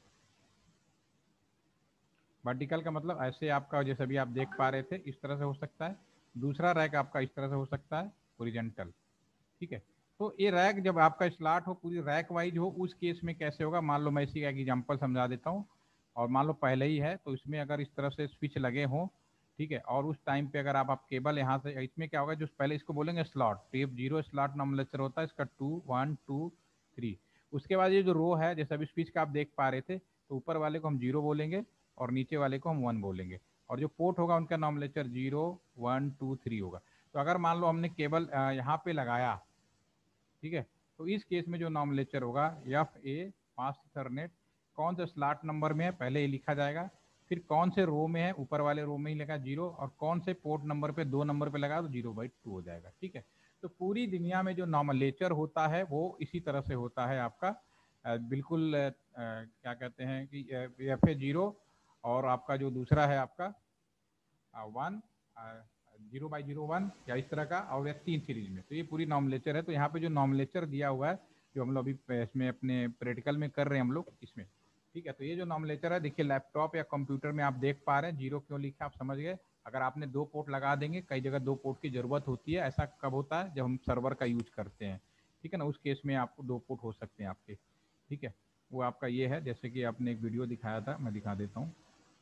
वर्टिकल का मतलब ऐसे आपका जैसे अभी आप देख पा रहे थे इस तरह से हो सकता है। दूसरा रैक आपका इस तरह से हो सकता है, हॉरिजॉन्टल, ठीक है। तो ये रैक जब आपका स्लॉट हो, पूरी रैक वाइज हो, उस केस में कैसे होगा, मान लो मैं इसी का एग्जांपल समझा देता हूँ। और मान लो पहले ही है तो इसमें अगर इस तरह से स्विच लगे हों, ठीक है, और उस टाइम पे अगर आप, आप केबल यहाँ से, इसमें क्या होगा, जो पहले इसको बोलेंगे slot, type zero slot nomenclature होता है इसका, टू वन टू थ्री। उसके बाद ये जो रो है, जैसे अभी स्विच का आप देख पा रहे थे, तो ऊपर वाले को हम जीरो बोलेंगे और नीचे वाले को हम वन बोलेंगे, और जो पोर्ट होगा उनका nomenclature zero one two three होगा। तो अगर मान लो हमने केबल यहाँ पे लगाया, ठीक है, तो इस केस में जो नॉमिनेचर होगा एफ ए फास्ट इथरनेट, कौन से स्लॉट नंबर में है पहले ये लिखा जाएगा, फिर कौन से रो में है, ऊपर वाले रो में ही लगा जीरो, और कौन से पोर्ट नंबर पे, दो नंबर पे लगा तो जीरो बाई टू हो जाएगा, ठीक है। तो पूरी दुनिया में जो नॉमिनेचर होता है वो इसी तरह से होता है आपका, बिल्कुल क्या कहते हैं कि एफ ए जीरो, और आपका जो दूसरा है आपका one zero by zero one, या इस तरह का, और या तीन सीरीज में। तो ये पूरी नॉमिनेचर है। तो यहाँ पे जो नॉमिनेचर दिया हुआ है, जो हम लोग अभी इसमें अपने प्रैक्टिकल में कर रहे हैं हम लोग इसमें, ठीक है। तो ये जो नॉमिनेचर है, देखिए लैपटॉप या कंप्यूटर में आप देख पा रहे हैं, जीरो क्यों लिखा आप समझ गए। अगर आपने दो पोर्ट लगा देंगे, कई जगह दो पोर्ट की जरूरत होती है, ऐसा कब होता है, जब हम सर्वर का यूज करते हैं, ठीक है ना, उस केस में आपको दो पोर्ट हो सकते हैं आपके, ठीक है। वो आपका ये है, जैसे कि आपने एक वीडियो दिखाया था, मैं दिखा देता हूँ।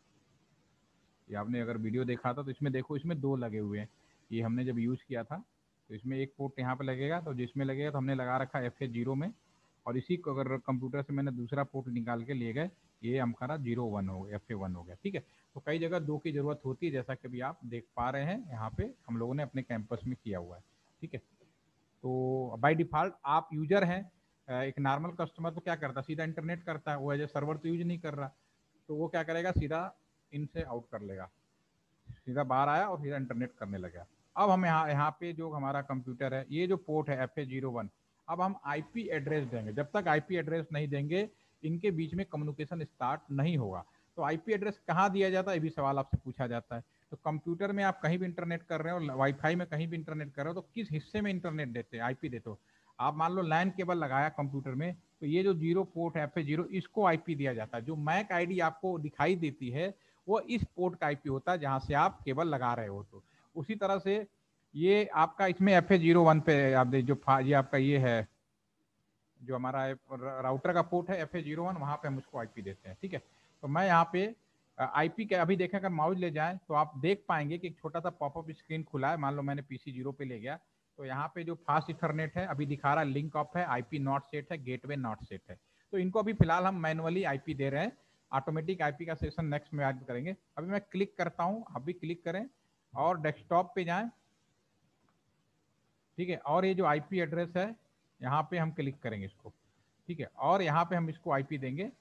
ये आपने अगर वीडियो देखा था तो इसमें देखो, इसमें दो लगे हुए हैं। ये हमने जब यूज़ किया था तो इसमें एक पोर्ट यहाँ पे लगेगा, तो जिसमें लगेगा तो हमने लगा रखा एफ ए जीरो में, और इसी को अगर कंप्यूटर से मैंने दूसरा पोर्ट निकाल के लिए गए, ये हमारा जीरो वन हो गया, एफ ए वन हो गया, ठीक है। तो कई जगह दो की ज़रूरत होती है, जैसा कि अभी आप देख पा रहे हैं यहाँ पे हम लोगों ने अपने कैंपस में किया हुआ है, ठीक है। तो बाय डिफ़ॉल्ट आप यूजर हैं, एक नॉर्मल कस्टमर तो क्या करता है, सीधा इंटरनेट करता है, वो एज ए सर्वर तो यूज नहीं कर रहा, तो वो क्या करेगा, सीधा इनसे आउट कर लेगा, सीधा बाहर आया और सीधा इंटरनेट करने लगा। अब हम यहाँ यहाँ पे जो हमारा कंप्यूटर है, ये जो पोर्ट है एफ ए जीरो वन, अब हम आईपी एड्रेस देंगे। जब तक आईपी एड्रेस नहीं देंगे, इनके बीच में कम्युनिकेशन स्टार्ट नहीं होगा। तो आईपी एड्रेस कहाँ दिया जाता है, ये भी सवाल आपसे पूछा जाता है। तो कंप्यूटर में आप कहीं भी इंटरनेट कर रहे हो, वाईफाई में कहीं भी इंटरनेट कर रहे हो, तो किस हिस्से में इंटरनेट देते हैं, आईपी देते हो। आप मान लो लैन केबल लगाया कंप्यूटर में, तो ये जो जीरो पोर्ट है एफ ए जीरो, इसको आईपी दिया जाता है। जो मैक आईडी आपको दिखाई देती है वो इस पोर्ट का आईपी होता है जहां से आप केबल लगा रहे हो। तो उसी तरह से ये आपका इसमें एफ ए जीरो वन पे आप जो ये आपका ये है जो हमारा राउटर का पोर्ट है एफ ए जीरो वन, वहां पे हम उसको आईपी देते हैं। ठीक है, तो मैं यहाँ पे आईपी के अभी देखें, अगर माउस ले जाएं तो आप देख पाएंगे कि एक छोटा सा पॉपअप स्क्रीन खुला है। मान लो मैंने पीसी जीरो पे ले गया, तो यहाँ पे जो फास्ट इथरनेट है अभी दिखा रहा है लिंक ऑफ है, आईपी नॉट सेट है, गेटवे नॉट सेट है। तो इनको अभी फिलहाल हम मैनुअली आईपी दे रहे हैं, ऑटोमेटिक आईपी का सेशन नेक्स्ट में ऐड करेंगे। अभी मैं क्लिक करता हूँ, आप भी क्लिक करें और डेस्कटॉप पे जाएं। ठीक है, और ये जो आईपी एड्रेस है यहाँ पे हम क्लिक करेंगे इसको। ठीक है, और यहाँ पे हम इसको आईपी देंगे।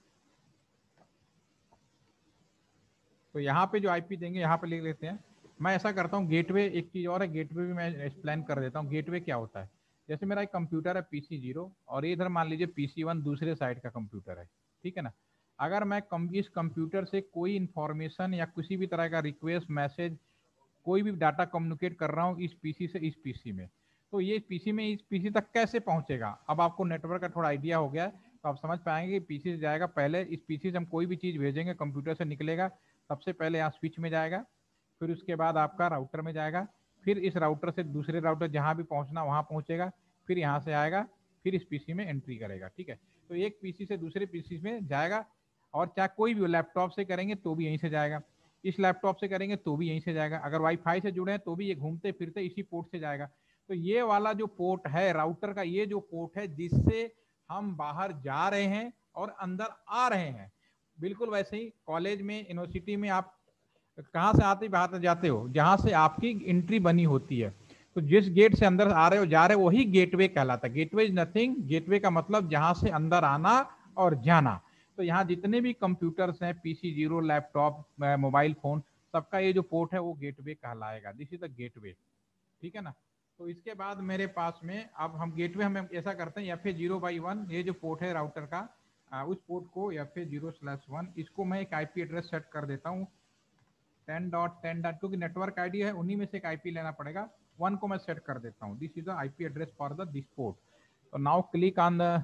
तो यहाँ पे जो आईपी देंगे यहाँ पे लिख लेते हैं। मैं ऐसा करता हूँ, गेटवे एक चीज़ और है, गेटवे भी मैं एक्सप्लेन कर देता हूँ। गेटवे क्या होता है, जैसे मेरा एक कंप्यूटर है पीसी जीरो और ये इधर मान लीजिए पीसी वन दूसरे साइड का कंप्यूटर है। ठीक है ना, अगर मैं कम, इस कंप्यूटर से कोई इंफॉर्मेशन या किसी भी तरह का रिक्वेस्ट मैसेज कोई भी डाटा कम्युनिकेट कर रहा हूँ इस पीसी से इस पीसी में, तो ये पीसी में इस पीसी तक कैसे पहुंचेगा। अब आपको नेटवर्क का थोड़ा आइडिया हो गया तो आप समझ पाएंगे कि पीसी से जाएगा, पहले इस पीसी से हम कोई भी चीज़ भेजेंगे कंप्यूटर से निकलेगा, सबसे पहले यहाँ स्विच में जाएगा, फिर उसके बाद आपका राउटर में जाएगा, फिर इस राउटर से दूसरे राउटर जहाँ भी पहुँचना वहाँ पहुँचेगा, फिर यहाँ से आएगा, फिर इस पीसी में एंट्री करेगा। ठीक है, तो एक पीसी से दूसरे पीसी में जाएगा, और चाहे कोई भी लैपटॉप से करेंगे तो भी यहीं से जाएगा, इस लैपटॉप से करेंगे तो भी यहीं से जाएगा, अगर वाईफाई से जुड़े हैं तो भी ये घूमते फिरते इसी पोर्ट से जाएगा। तो ये वाला जो पोर्ट है राउटर का, ये जो पोर्ट है जिससे हम बाहर जा रहे हैं और अंदर आ रहे हैं, बिल्कुल वैसे ही कॉलेज में यूनिवर्सिटी में आप कहाँ से आते बाहर जाते हो, जहाँ से आपकी एंट्री बनी होती है। तो जिस गेट से अंदर आ रहे हो जा रहे हो वही गेटवे कहलाता है। गेटवे इज नथिंग, गेटवे का मतलब जहाँ से अंदर आना और जाना। तो यहाँ जितने भी कंप्यूटर्स हैं, PC zero, laptop, mobile phone, सबका ये जो पोर्ट है वो गेटवे कहलाएगा। This is the gateway. ठीक है ना, तो इसके बाद मेरे पास में अब हम गेटवे हम ऐसा करते हैं F A zero by one, ये जो पोर्ट है राउटर का, आ, उस पोर्ट को F A zero slash one, इसको मैं एक आईपी एड्रेस सेट कर देता हूँ टेन डॉट टेन डॉट, क्योंकि नेटवर्क आईडी है उन्हीं में से एक आईपी लेना पड़ेगा, वन को मैं सेट कर देता हूँ। This is the IP address for the this port. तो now click on the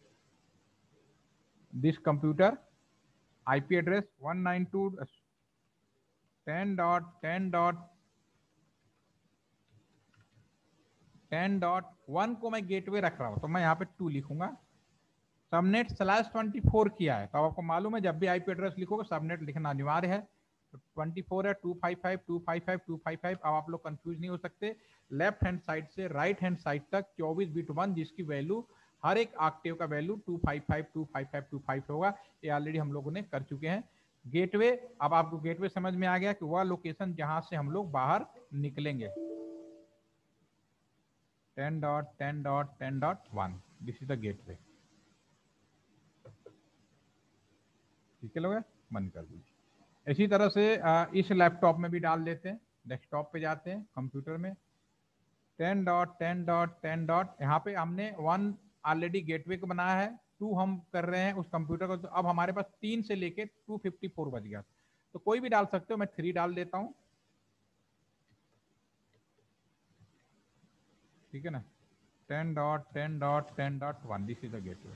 this computer, IP address one nine two ten dot ten dot ten dot one को मैं गेटवे रख रहा हूँ, तो मैं यहाँ पे टू लिखूंगा। सबनेट स्लैश ट्वेंटी फोर किया है, तो आपको मालूम है जब भी आईपी एड्रेस लिखोगे सबनेट लिखना अनिवार्य है। तो ट्वेंटी फोर है, two five five, two five five, two five five. अब आप लोग कंफ्यूज नहीं हो सकते, लेफ्ट हैंड साइड से राइट हैंड साइड तक चौबीस बिट वन, जिसकी वैल्यू हर एक ऑक्टेव का value two five five, two five five, two five होगा। ये ऑलरेडी हम लोगों ने कर चुके हैं। गेटवे, अब आपको गेटवे समझ में आ गया कि वह लोकेशन जहां से हम लोग बाहर निकलेंगे। Ten dot ten dot ten dot one, this is the gateway. ठीक है लोग, बंद कर दीजिए। इसी तरह से इस लैपटॉप में भी डाल देते हैं, डेस्कटॉप पे जाते हैं कंप्यूटर में, ten dot ten dot ten dot, यहाँ पे हमने वन ऑलरेडी गेटवे को बनाया है, टू हम कर रहे हैं उस कंप्यूटर को। तो अब हमारे पास तीन से लेके टू फिफ्टी फोर बज गया, तो कोई भी डाल सकते हो, मैं थ्री डाल देता हूँ। ठीक है ना, ten dot ten dot ten dot one, this is the gateway.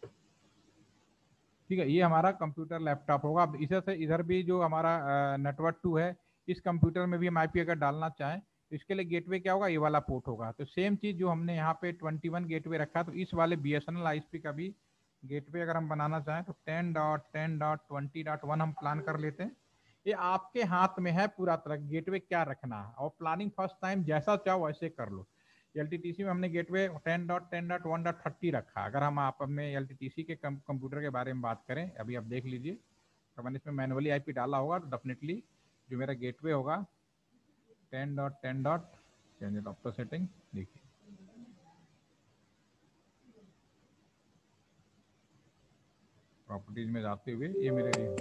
ठीक है, ये हमारा कंप्यूटर लैपटॉप होगा। अब इसे से इधर भी जो हमारा नेटवर्क टू है, इस कंप्यूटर में भी हम आईपी अगर डालना चाहें तो इसके लिए गेटवे क्या होगा, ये वाला पोर्ट होगा। तो सेम चीज़ जो हमने यहाँ पे ट्वेंटी वन गेटवे रखा, तो इस वाले B S N L ISP का भी गेटवे अगर हम बनाना चाहें तो ten dot ten dot twenty dot one हम प्लान कर लेते हैं। ये आपके हाथ में है पूरा तरह गेटवे क्या रखना है, और प्लानिंग फर्स्ट टाइम जैसा चाहो वैसे कर लो। एलटीटीसी में हमने gateway ten dot ten dot one dot thirty रखा। अगर हम आप अपने एलटीटीसी के कंप्यूटर के बारे में बात करें, अभी आप देख लीजिए, तो मैंने इसमें मैनुअली आईपी डाला होगा, तो डेफिनेटली जो मेरा गेटवे होगा ten dot ten dot change adapter setting, देखिए प्रॉपर्टीज में जाते हुए ये मेरे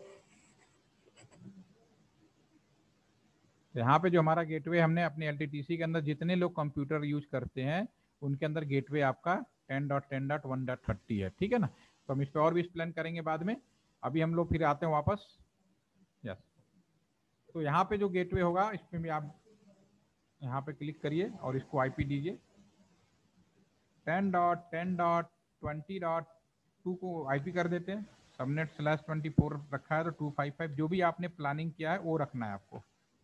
यहाँ पे जो हमारा गेटवे हमने अपने एलटीटीसी के अंदर जितने लोग कंप्यूटर यूज करते हैं उनके अंदर गेटवे आपका ten dot ten dot one dot thirty है। ठीक है ना, तो हम इस पर और भी एक्सप्लेन करेंगे बाद में। अभी हम लोग फिर आते हैं वापस। यस, तो यहाँ पे जो गेटवे होगा इस पे भी आप यहाँ पे क्लिक करिए और इसको आईपी दीजिए ten dot ten dot twenty dot two को आईपी कर देते हैं। सबनेट स्लैश ट्वेंटी फोर रखा है तो टू फाइव फाइव जो भी आपने प्लानिंग किया है वो रखना है आपको,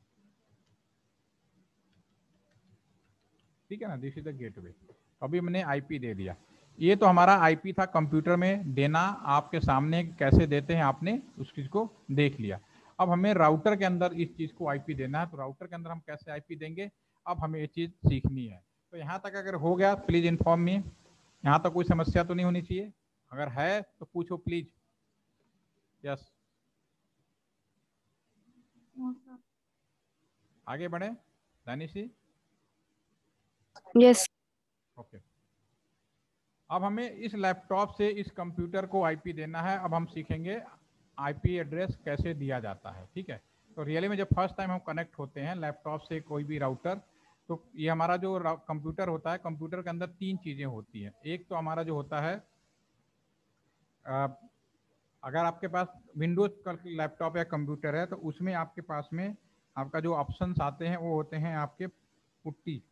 ठीक है ना। This is the gateway. अभी हमने आईपी दे दिया। ये तो हमारा आईपी था कंप्यूटर में देना, आपके सामने कैसे देते हैं आपने उस चीज को देख लिया। अब हमें राउटर के अंदर इस चीज को आईपी देना है, तो राउटर के अंदर हम कैसे आईपी देंगे अब हमें ये चीज सीखनी है। तो यहाँ तक अगर हो गया प्लीज इन्फॉर्म मी। यहाँ तक कोई समस्या तो नहीं होनी चाहिए, अगर है तो पूछो प्लीज। यस, आगे बढ़े दानिश जी। यस। ओके, अब हमें इस लैपटॉप से इस कंप्यूटर को आईपी देना है। अब हम सीखेंगे आईपी एड्रेस कैसे दिया जाता है, ठीक है। तो रियली में जब फर्स्ट टाइम हम कनेक्ट होते हैं लैपटॉप से कोई भी राउटर, तो ये हमारा जो कंप्यूटर होता है, कंप्यूटर के अंदर तीन चीज़ें होती हैं। एक तो हमारा जो होता है आ, अगर आपके पास विंडोज का लैपटॉप या कंप्यूटर है तो उसमें आपके पास में आपका जो ऑप्शंस आते हैं वो होते हैं आपके पुट्टी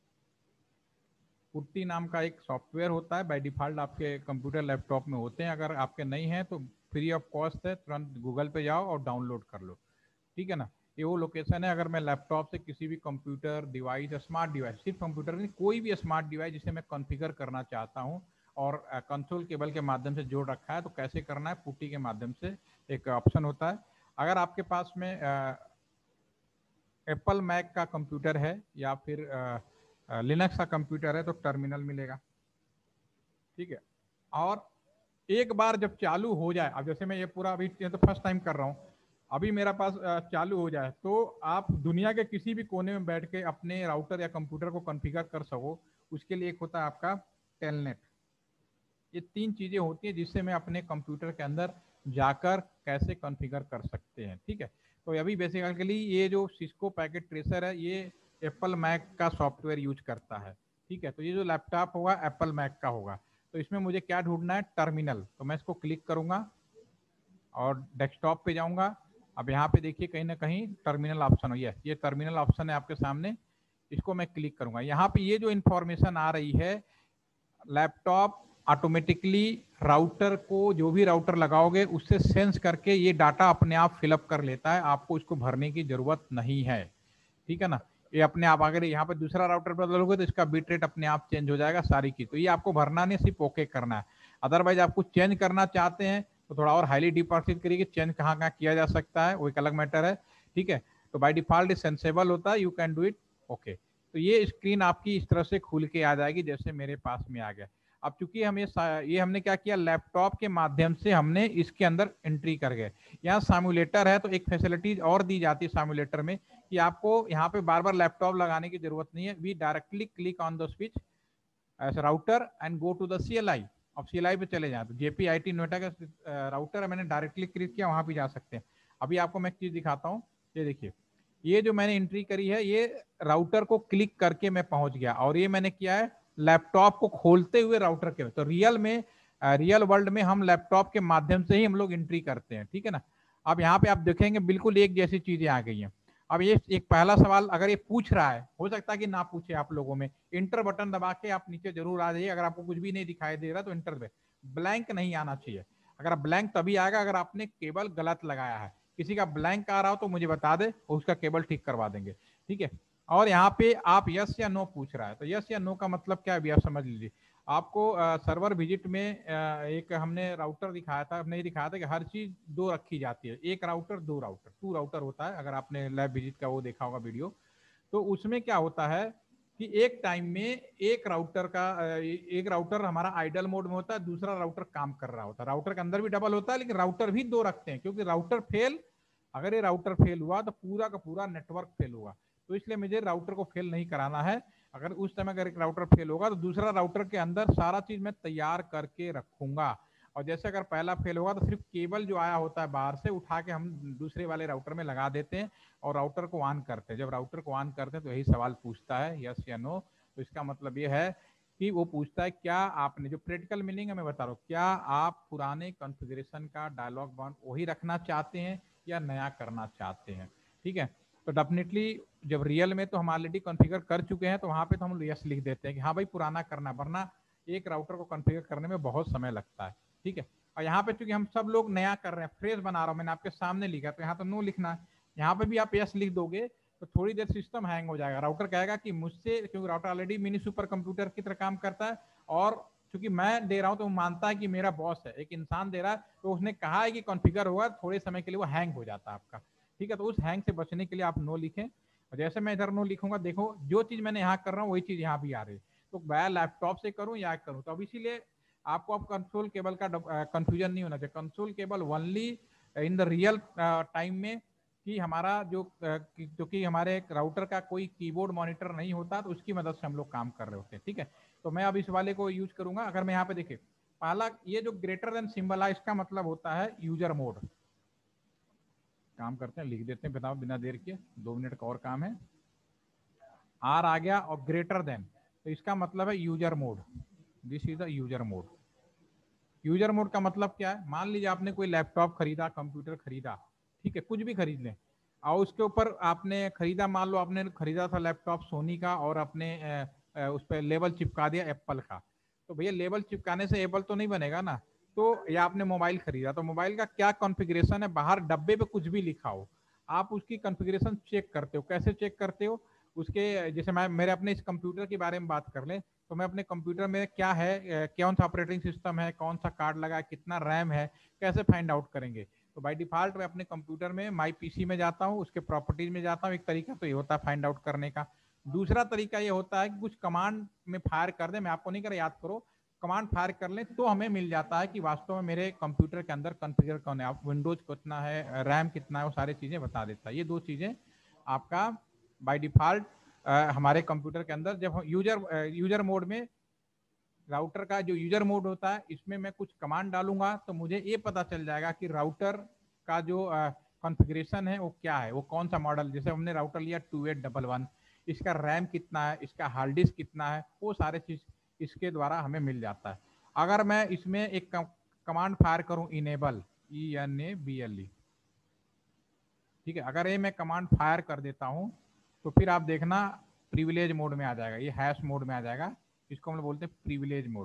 पुट्टी नाम का एक सॉफ्टवेयर होता है, बाय डिफ़ॉल्ट आपके कंप्यूटर लैपटॉप में होते हैं। अगर आपके नहीं है तो फ्री ऑफ कॉस्ट है, तुरंत गूगल पे जाओ और डाउनलोड कर लो, ठीक है ना। ये वो लोकेशन है। अगर मैं लैपटॉप से किसी भी कंप्यूटर डिवाइस, स्मार्ट डिवाइस, सिर्फ कंप्यूटर नहीं, कोई भी स्मार्ट डिवाइस जिसे मैं कॉन्फ़िगर करना चाहता हूँ और कंसोल केबल के माध्यम से जोड़ रखा है, तो कैसे करना है, पुट्टी के माध्यम से एक ऑप्शन होता है। अगर आपके पास में एप्पल मैक का कंप्यूटर है या फिर लिनक्स का कंप्यूटर है तो टर्मिनल मिलेगा, ठीक है। और एक बार जब चालू हो जाए, अब जैसे मैं ये पूरा अभी तो फर्स्ट टाइम कर रहा हूँ, अभी मेरा पास चालू हो जाए तो आप दुनिया के किसी भी कोने में बैठ के अपने राउटर या कंप्यूटर को कॉन्फ़िगर कर सको, उसके लिए एक होता है आपका टेलनेट। ये तीन चीज़ें होती हैं जिससे मैं अपने कंप्यूटर के अंदर जाकर कैसे कॉन्फ़िगर कर सकते हैं, ठीक है। तो अभी बेसिकली ये जो सिस्को पैकेट ट्रेसर है ये एप्पल मैक का सॉफ्टवेयर यूज करता है, ठीक है। तो ये जो लैपटॉप होगा एप्पल मैक का होगा। तो इसमें मुझे क्या ढूंढना है, टर्मिनल। तो मैं इसको क्लिक करूंगा और डेस्कटॉप पे जाऊंगा। अब यहाँ पे देखिए कहीं ना कहीं टर्मिनल ऑप्शन हो, ये ये टर्मिनल ऑप्शन है आपके सामने, इसको मैं क्लिक करूंगा। यहाँ पे ये जो इन्फॉर्मेशन आ रही है, लैपटॉप ऑटोमेटिकली राउटर को, जो भी राउटर लगाओगे उससे सेंस करके ये डाटा अपने आप फिलअप कर लेता है, आपको इसको भरने की जरूरत नहीं है, ठीक है ना। ये अपने आप, अगर यहाँ पे दूसरा राउटर बदलोगे तो इसका बिट रेट अपने आप चेंज हो जाएगा सारी की। तो ये आपको भरना नहीं, सिर्फ ओके करना है। अदरवाइज आपको चेंज करना चाहते हैं तो थोड़ा और हाईली डिपार्सिट करिए, चेंज कहाँ कहाँ किया जा सकता है वो एक अलग मैटर है, ठीक है। तो बाय डिफॉल्ट सेंसेबल होता है, you can do it, okay. तो ये स्क्रीन आपकी इस तरह से खुल के आ जाएगी जैसे मेरे पास में आ गया। अब चूंकि हम ये ये हमने क्या किया, लैपटॉप के माध्यम से हमने इसके अंदर एंट्री कर गए। यहाँ सामुलेटर है तो एक फैसिलिटीज और दी जाती है सामुलेटर में कि आपको यहाँ पे बार बार लैपटॉप लगाने की जरूरत नहीं है। We directly click on the switch as router and go to the CLI. अब सीएलआई पे चले जाए तो जेपी आईटी नोएडा का राउटर है, मैंने डायरेक्टली क्लिक किया, वहां भी जा सकते हैं। अभी आपको मैं एक चीज दिखाता हूँ, ये देखिए, ये जो मैंने एंट्री करी है ये राउटर को क्लिक करके मैं पहुंच गया, और ये मैंने किया है लैपटॉप को खोलते हुए राउटर के। तो रियल में, रियल वर्ल्ड में हम लैपटॉप के माध्यम से ही हम लोग एंट्री करते हैं, ठीक है ना। अब यहाँ पे आप देखेंगे बिल्कुल एक जैसी चीजें आ गई हैं। अब ये एक पहला सवाल अगर ये पूछ रहा है, हो सकता है कि ना पूछे आप लोगों में, इंटर बटन दबा के आप नीचे जरूर आ जाइए। अगर आपको कुछ भी नहीं दिखाई दे रहा तो इंटर पे ब्लैंक नहीं आना चाहिए। अगर ब्लैंक तभी आएगा अगर आपने केबल गलत लगाया है। किसी का ब्लैंक आ रहा हो तो मुझे बता दे, उसका केबल ठीक करवा देंगे, ठीक है। और यहाँ पे आप यस या नो पूछ रहा है, तो यस या नो का मतलब क्या है अभी आप समझ लीजिए। आपको सर्वर विजिट में आ, एक हमने राउटर दिखाया था, हमने ये दिखाया था कि हर चीज दो रखी जाती है, एक राउटर दो राउटर, टू राउटर होता है। अगर आपने लैब विजिट का वो देखा होगा वीडियो, तो उसमें क्या होता है कि एक टाइम में एक राउटर का एक राउटर हमारा आइडल मोड में होता है, दूसरा राउटर काम कर रहा होता है। राउटर के अंदर भी डबल होता है, लेकिन राउटर भी दो रखते हैं, क्योंकि राउटर फेल, अगर ये राउटर फेल हुआ तो पूरा का पूरा नेटवर्क फेल होगा। तो इसलिए मुझे राउटर को फेल नहीं कराना है। अगर उस समय अगर एक राउटर फेल होगा तो दूसरा राउटर के अंदर सारा चीज मैं तैयार करके रखूंगा। और जैसे अगर पहला फेल होगा तो सिर्फ केबल जो आया होता है बाहर से उठा के हम दूसरे वाले राउटर में लगा देते हैं और राउटर को ऑन करते हैं। जब राउटर को ऑन करते हैं तो यही सवाल पूछता है, यस या नो। तो इसका मतलब ये है कि वो पूछता है क्या आपने, जो प्रैक्टिकल मीनिंग है मैं बता रहा हूँ, क्या आप पुराने कॉन्फ़िगरेशन का डायलॉग बॉक्स वही रखना चाहते हैं या नया करना चाहते हैं। ठीक है। तो डेफिनेटली जब रियल में तो हम ऑलरेडी कॉन्फ़िगर कर चुके हैं तो वहाँ पे तो हम यस लिख देते हैं कि हाँ भाई पुराना करना, वरना एक राउटर को कॉन्फ़िगर करने में बहुत समय लगता है। ठीक है। और यहाँ पे चूंकि हम सब लोग नया कर रहे हैं, फ्रेश बना रहा हूँ, मैंने आपके सामने लिखा, तो यहाँ तो नो लिखना है। यहाँ पे भी आप यस लिख दोगे तो थोड़ी देर सिस्टम हैंग हो जाएगा, राउटर कहेगा कि मुझसे, क्योंकि router already mini super computer की तरह काम करता है, और क्योंकि मैं दे रहा हूँ तो वो मानता है कि मेरा बॉस है, एक इंसान दे रहा है, तो उसने कहा है कि कॉन्फ़िगर होगा, थोड़े समय के लिए वो हैंग हो जाता है आपका। ठीक है। तो उस हैंग से बचने के लिए आप नो लिखें। और जैसे मैं इधर नो लिखूंगा, देखो जो चीज मैंने यहाँ कर रहा हूँ वही चीज यहाँ भी आ रही है। तो मैं लैपटॉप से करूँ या करूँ, तो अब इसीलिए आपको अब कंसोल केबल का कंफ्यूजन नहीं होना चाहिए। Console cable only in the real time में, कि हमारा जो क्योंकि हमारे राउटर का कोई कीबोर्ड मॉनिटर नहीं होता, तो उसकी मदद से हम लोग काम कर रहे होते हैं। ठीक है। तो मैं अब इस वाले को यूज करूंगा। अगर मैं यहाँ पे देखिए, पहला ये जो ग्रेटर देन सिंबल है, इसका मतलब होता है यूजर मोड। काम करते हैं, लिख देते हैं, बताओ बिना देर के, दो मिनट का और काम है। आर आ गया और ग्रेटर देन, तो इसका मतलब है user mode. This is the user mode. User mode का मतलब क्या है? मान लीजिए आपने कोई लैपटॉप खरीदा, कंप्यूटर खरीदा, ठीक है, कुछ भी खरीद लें, और उसके ऊपर आपने खरीदा, मान लो आपने खरीदा था लैपटॉप सोनी का, और आपने उस पर लेबल चिपका दिया एप्पल का, तो भैया लेबल चिपकाने से एप्पल तो नहीं बनेगा ना। तो या आपने मोबाइल खरीदा, तो मोबाइल का क्या कॉन्फ़िगरेशन है, बाहर डब्बे पे कुछ भी लिखा हो, आप उसकी कॉन्फ़िगरेशन चेक करते हो। कैसे चेक करते हो? उसके, जैसे मैं मेरे अपने इस कंप्यूटर के बारे में बात कर लें, तो मैं अपने कंप्यूटर में क्या है, कौन सा ऑपरेटिंग सिस्टम है, कौन सा कार्ड लगा है, कितना रैम है, कैसे फाइंड आउट करेंगे? तो बाय डिफॉल्ट मैं अपने कंप्यूटर में माई पीसी में जाता हूँ, उसके प्रॉपर्टीज में जाता हूँ। एक तरीका तो ये होता है फाइंड आउट करने का। दूसरा तरीका ये होता है कि कुछ कमांड में फायर कर दे, मैं आपको नहीं कर, याद करो, कमांड फायर कर लें तो हमें मिल जाता है कि वास्तव में मेरे कंप्यूटर के अंदर कॉन्फ़िगर कौन है, आप विंडोज कितना है, रैम कितना है, वो सारी चीजें बता देता है। ये दो चीजें आपका बाय डिफॉल्ट हमारे कंप्यूटर के अंदर, जब यूजर यूजर मोड में, राउटर का जो यूजर मोड होता है, इसमें मैं कुछ कमांड डालूंगा तो मुझे ये पता चल जाएगा कि राउटर का जो कॉन्फ़िगरेशन है वो क्या है, वो कौन सा मॉडल। जैसे हमने राउटर लिया टू एट डबल वन, इसका रैम कितना है, इसका हार्ड डिस्क कितना है, वो सारे चीज इसके द्वारा हमें मिल जाता है। अगर मैं इसमें एक कमांड फायर करूं, enable, E N A B L E, ठीक है, अगर ये मैं कमांड फायर कर देता हूं तो फिर आप देखना प्रिविलेज मोड में आ जाएगा, ये हैश मोड में आ जाएगा। इसको हम लोग बोलते हैं privilege mode.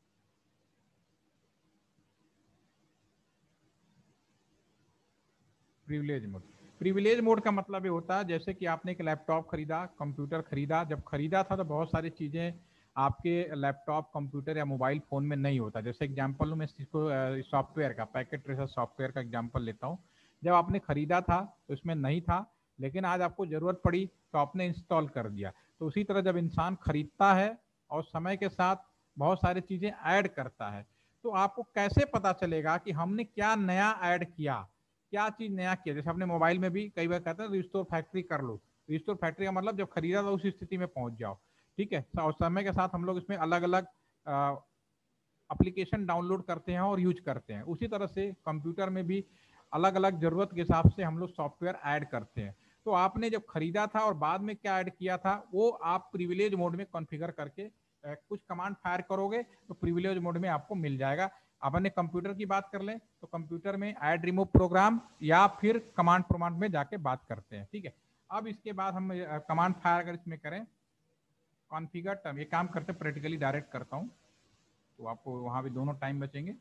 Privilege mode privilege mode का मतलब ये होता है, जैसे कि आपने एक लैपटॉप खरीदा, कंप्यूटर खरीदा, जब खरीदा था तो बहुत सारी चीजें आपके लैपटॉप, कंप्यूटर या मोबाइल फोन में नहीं होता। जैसे एग्जांपल मैं इसको सॉफ्टवेयर का, पैकेट ट्रेसर सॉफ्टवेयर का एग्जांपल लेता हूँ। जब आपने खरीदा था तो इसमें नहीं था, लेकिन आज आपको जरूरत पड़ी तो आपने इंस्टॉल कर दिया। तो उसी तरह जब इंसान खरीदता है और समय के साथ बहुत सारी चीजें ऐड करता है, तो आपको कैसे पता चलेगा कि हमने क्या नया ऐड किया, क्या चीज नया किया। जैसे अपने मोबाइल में भी कई बार कहते हैं रिस्टोर फैक्ट्री कर लो। रिस्टोर फैक्ट्री का मतलब जब खरीदा था उसी स्थिति में पहुंच जाओ। ठीक है। और समय के साथ हम लोग इसमें अलग अलग एप्लीकेशन डाउनलोड करते हैं और यूज करते हैं। उसी तरह से कंप्यूटर में भी अलग अलग जरूरत के हिसाब से हम लोग सॉफ्टवेयर ऐड करते हैं। तो आपने जब खरीदा था और बाद में क्या ऐड किया था, वो आप प्रिविलेज मोड में कॉन्फ़िगर करके कुछ कमांड फायर करोगे तो प्रिविलेज मोड में आपको मिल जाएगा। अब अपने कंप्यूटर की बात कर लें तो कंप्यूटर में ऐड रिमूव प्रोग्राम या फिर कमांड प्रोग्राम में जाके बात करते हैं। ठीक है। अब इसके बाद हम कमांड फायर अगर इसमें करें, कॉन्फ़िगर टर्म, ये काम करते प्रैक्टिकली डायरेक्ट करता हूँ तो आपको वहां भी दोनों टाइम बचेंगे।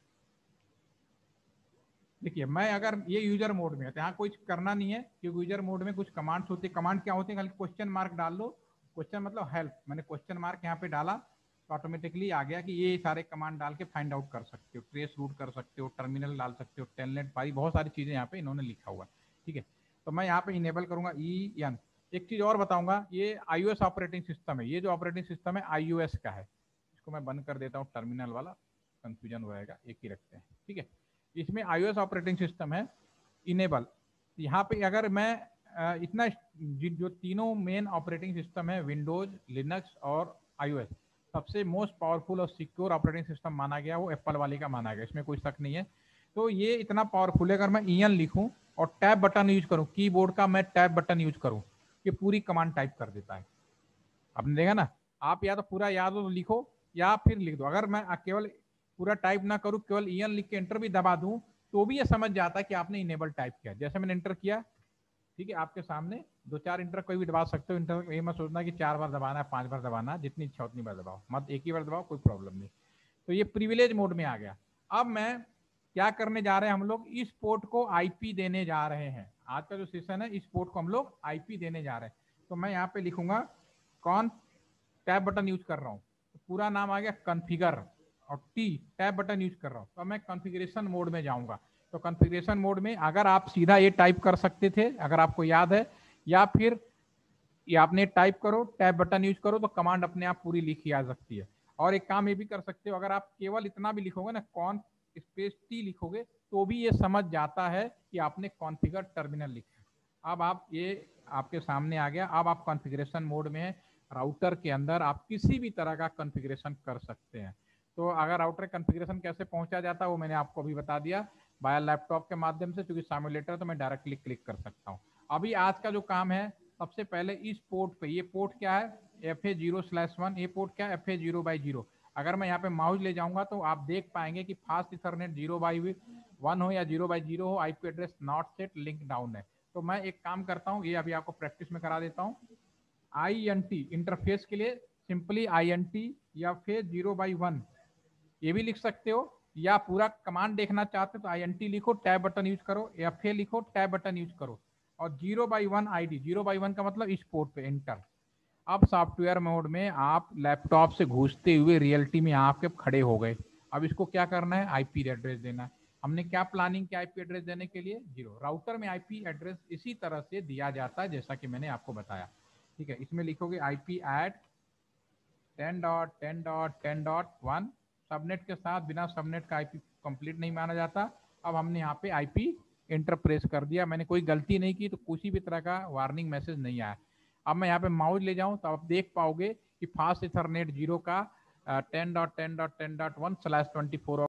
देखिए मैं अगर ये यूजर मोड में है तो यहाँ कुछ करना नहीं है, क्योंकि यूजर मोड में कुछ कमांड्स होती है। कमांड क्या होती है? खाली क्वेश्चन मार्क डाल दो, क्वेश्चन मतलब हेल्प, मैंने क्वेश्चन मार्क यहाँ पे डाला तो ऑटोमेटिकली आ गया कि ये सारे कमांड डाल के फाइंड आउट कर सकते हो, ट्रेस रूट कर सकते हो, टर्मिनल डाल सकते हो, टेलनेट पाई, बहुत सारी चीजें यहाँ पे इन्होंने लिखा हुआ है। ठीक है। तो मैं यहाँ पे इनेबल करूंगा ई एन। एक चीज और बताऊंगा, ये आईओएस ऑपरेटिंग सिस्टम है, ये जो ऑपरेटिंग सिस्टम है आईओएस का है। इसको मैं बंद कर देता हूँ, टर्मिनल वाला कंफ्यूजन हो जाएगा, एक ही रखते हैं। ठीक है। इसमें आईओएस ऑपरेटिंग सिस्टम है इनेबल। यहाँ पे अगर मैं इतना, जो तीनों मेन ऑपरेटिंग सिस्टम है, विंडोज, लिनक्स और आईओएस, सबसे मोस्ट पावरफुल और सिक्योर ऑपरेटिंग सिस्टम माना गया वो एप्पल वाले का माना गया, इसमें कोई शक नहीं है। तो ये इतना पावरफुल है, अगर मैं ई एन लिखूं और टैब बटन यूज करूं, कीबोर्ड का मैं टैब बटन यूज करूं, ये पूरी कमांड टाइप कर देता है। आपने देखा ना, आप या तो पूरा याद हो तो लिखो या फिर लिख दो। अगर मैं केवल पूरा टाइप ना करूं, केवल ई एन लिख के एंटर भी दबा दूं तो भी ये समझ जाता है कि आपने इनेबल टाइप किया। जैसे मैंने एंटर किया ठीक है, आपके सामने दो चार इंटर कोई भी दबा सकते हो। इंटर ये मत सोचना कि चार बार दबाना है, पांच बार दबाना है, जितनी इच्छा उतनी बार दबाओ, मत एक ही बार दबाओ, कोई प्रॉब्लम नहीं। तो ये प्रिविलेज मोड में आ गया। अब मैं क्या करने जा रहे हैं, हम लोग इस पोर्ट को आईपी देने जा रहे हैं। आज का जो सेशन है, इस पोर्ट को हम लोग आईपी देने जा रहे हैं। तो मैं यहाँ पे लिखूंगा कौन टैब बटन यूज कर रहा हूँ, तो पूरा नाम आ गया कॉन्फ़िगर, और टी टैब बटन यूज कर रहा हूँ। तो मैं कॉन्फ़िगरेशन मोड में जाऊंगा। तो कॉन्फ़िगरेशन मोड में अगर आप सीधा ये टाइप कर सकते थे, अगर आपको याद है, या फिर ये आपने टाइप करो, टैब बटन यूज करो, तो कमांड अपने आप पूरी लिखी आ सकती है। और एक काम ये भी कर सकते हो, अगर आप केवल इतना भी लिखोगे ना, कॉन स्पेस टी लिखोगे, तो भी ये समझ जाता है कि आपने कॉन्फ़िगर टर्मिनल लिखा। अब आप ये आपके सामने आ गया। अब आप कॉन्फ़िगरेशन मोड में है। राउटर के अंदर आप किसी भी तरह का कॉन्फ़िगरेशन कर सकते हैं। तो अगर राउटर कॉन्फ़िगरेशन कैसे पहुंचा जाता है वो मैंने आपको अभी बता दिया, बाया लैपटॉप के माध्यम से, क्योंकि सिमुलेटर तो मैं डायरेक्टली क्लिक कर सकता हूँ। अभी आज का जो काम है, सबसे पहले इस पोर्ट पे, ये पोर्ट क्या है, F A zero slash one, ये पोर्ट क्या है, F A zero by zero. अगर मैं यहाँ पे माउस ले जाऊंगा तो आप देख पाएंगे कि fast ethernet zero by one हो या जीरो बाई जीरो हो, IP address not set, link down है। तो मैं एक काम करता हूँ, ये अभी आपको प्रैक्टिस में करा देता हूँ। आई एन टी इंटरफेस के लिए सिंपली आई एन टी या फिर जीरो बाई वन ये भी लिख सकते हो, या पूरा कमांड देखना चाहते हो तो आई एन टी लिखो, टैब बटन यूज करो, एफ ए लिखो, टैब बटन यूज करो, और zero by one I D, zero by one का मतलब इस पोर्ट पे एंटर। अब सॉफ्टवेयर मोड में आप लैपटॉप से घुसते हुए रियलिटी में आपके खड़े हो गए। अब इसको क्या करना है, आईपी एड्रेस देना है। हमने क्या प्लानिंग किया आईपी एड्रेस देने के लिए, जीरो। राउटर में आईपी एड्रेस इसी तरह से दिया जाता है जैसा कि मैंने आपको बताया। ठीक है, इसमें लिखोगे IP add ten dot ten dot ten dot one, subnet के साथ, बिना सबनेट का आईपी कंप्लीट नहीं माना जाता। अब हमने यहाँ पे आईपी एंटर प्रेस कर दिया, मैंने कोई गलती नहीं की, तो किसी भी तरह का वार्निंग मैसेज नहीं आया। अब मैं यहाँ पे माउस ले जाऊँ तो आप देख पाओगे कि फास्ट इथरनेट जीरो का ten dot ten dot ten dot one slash twenty four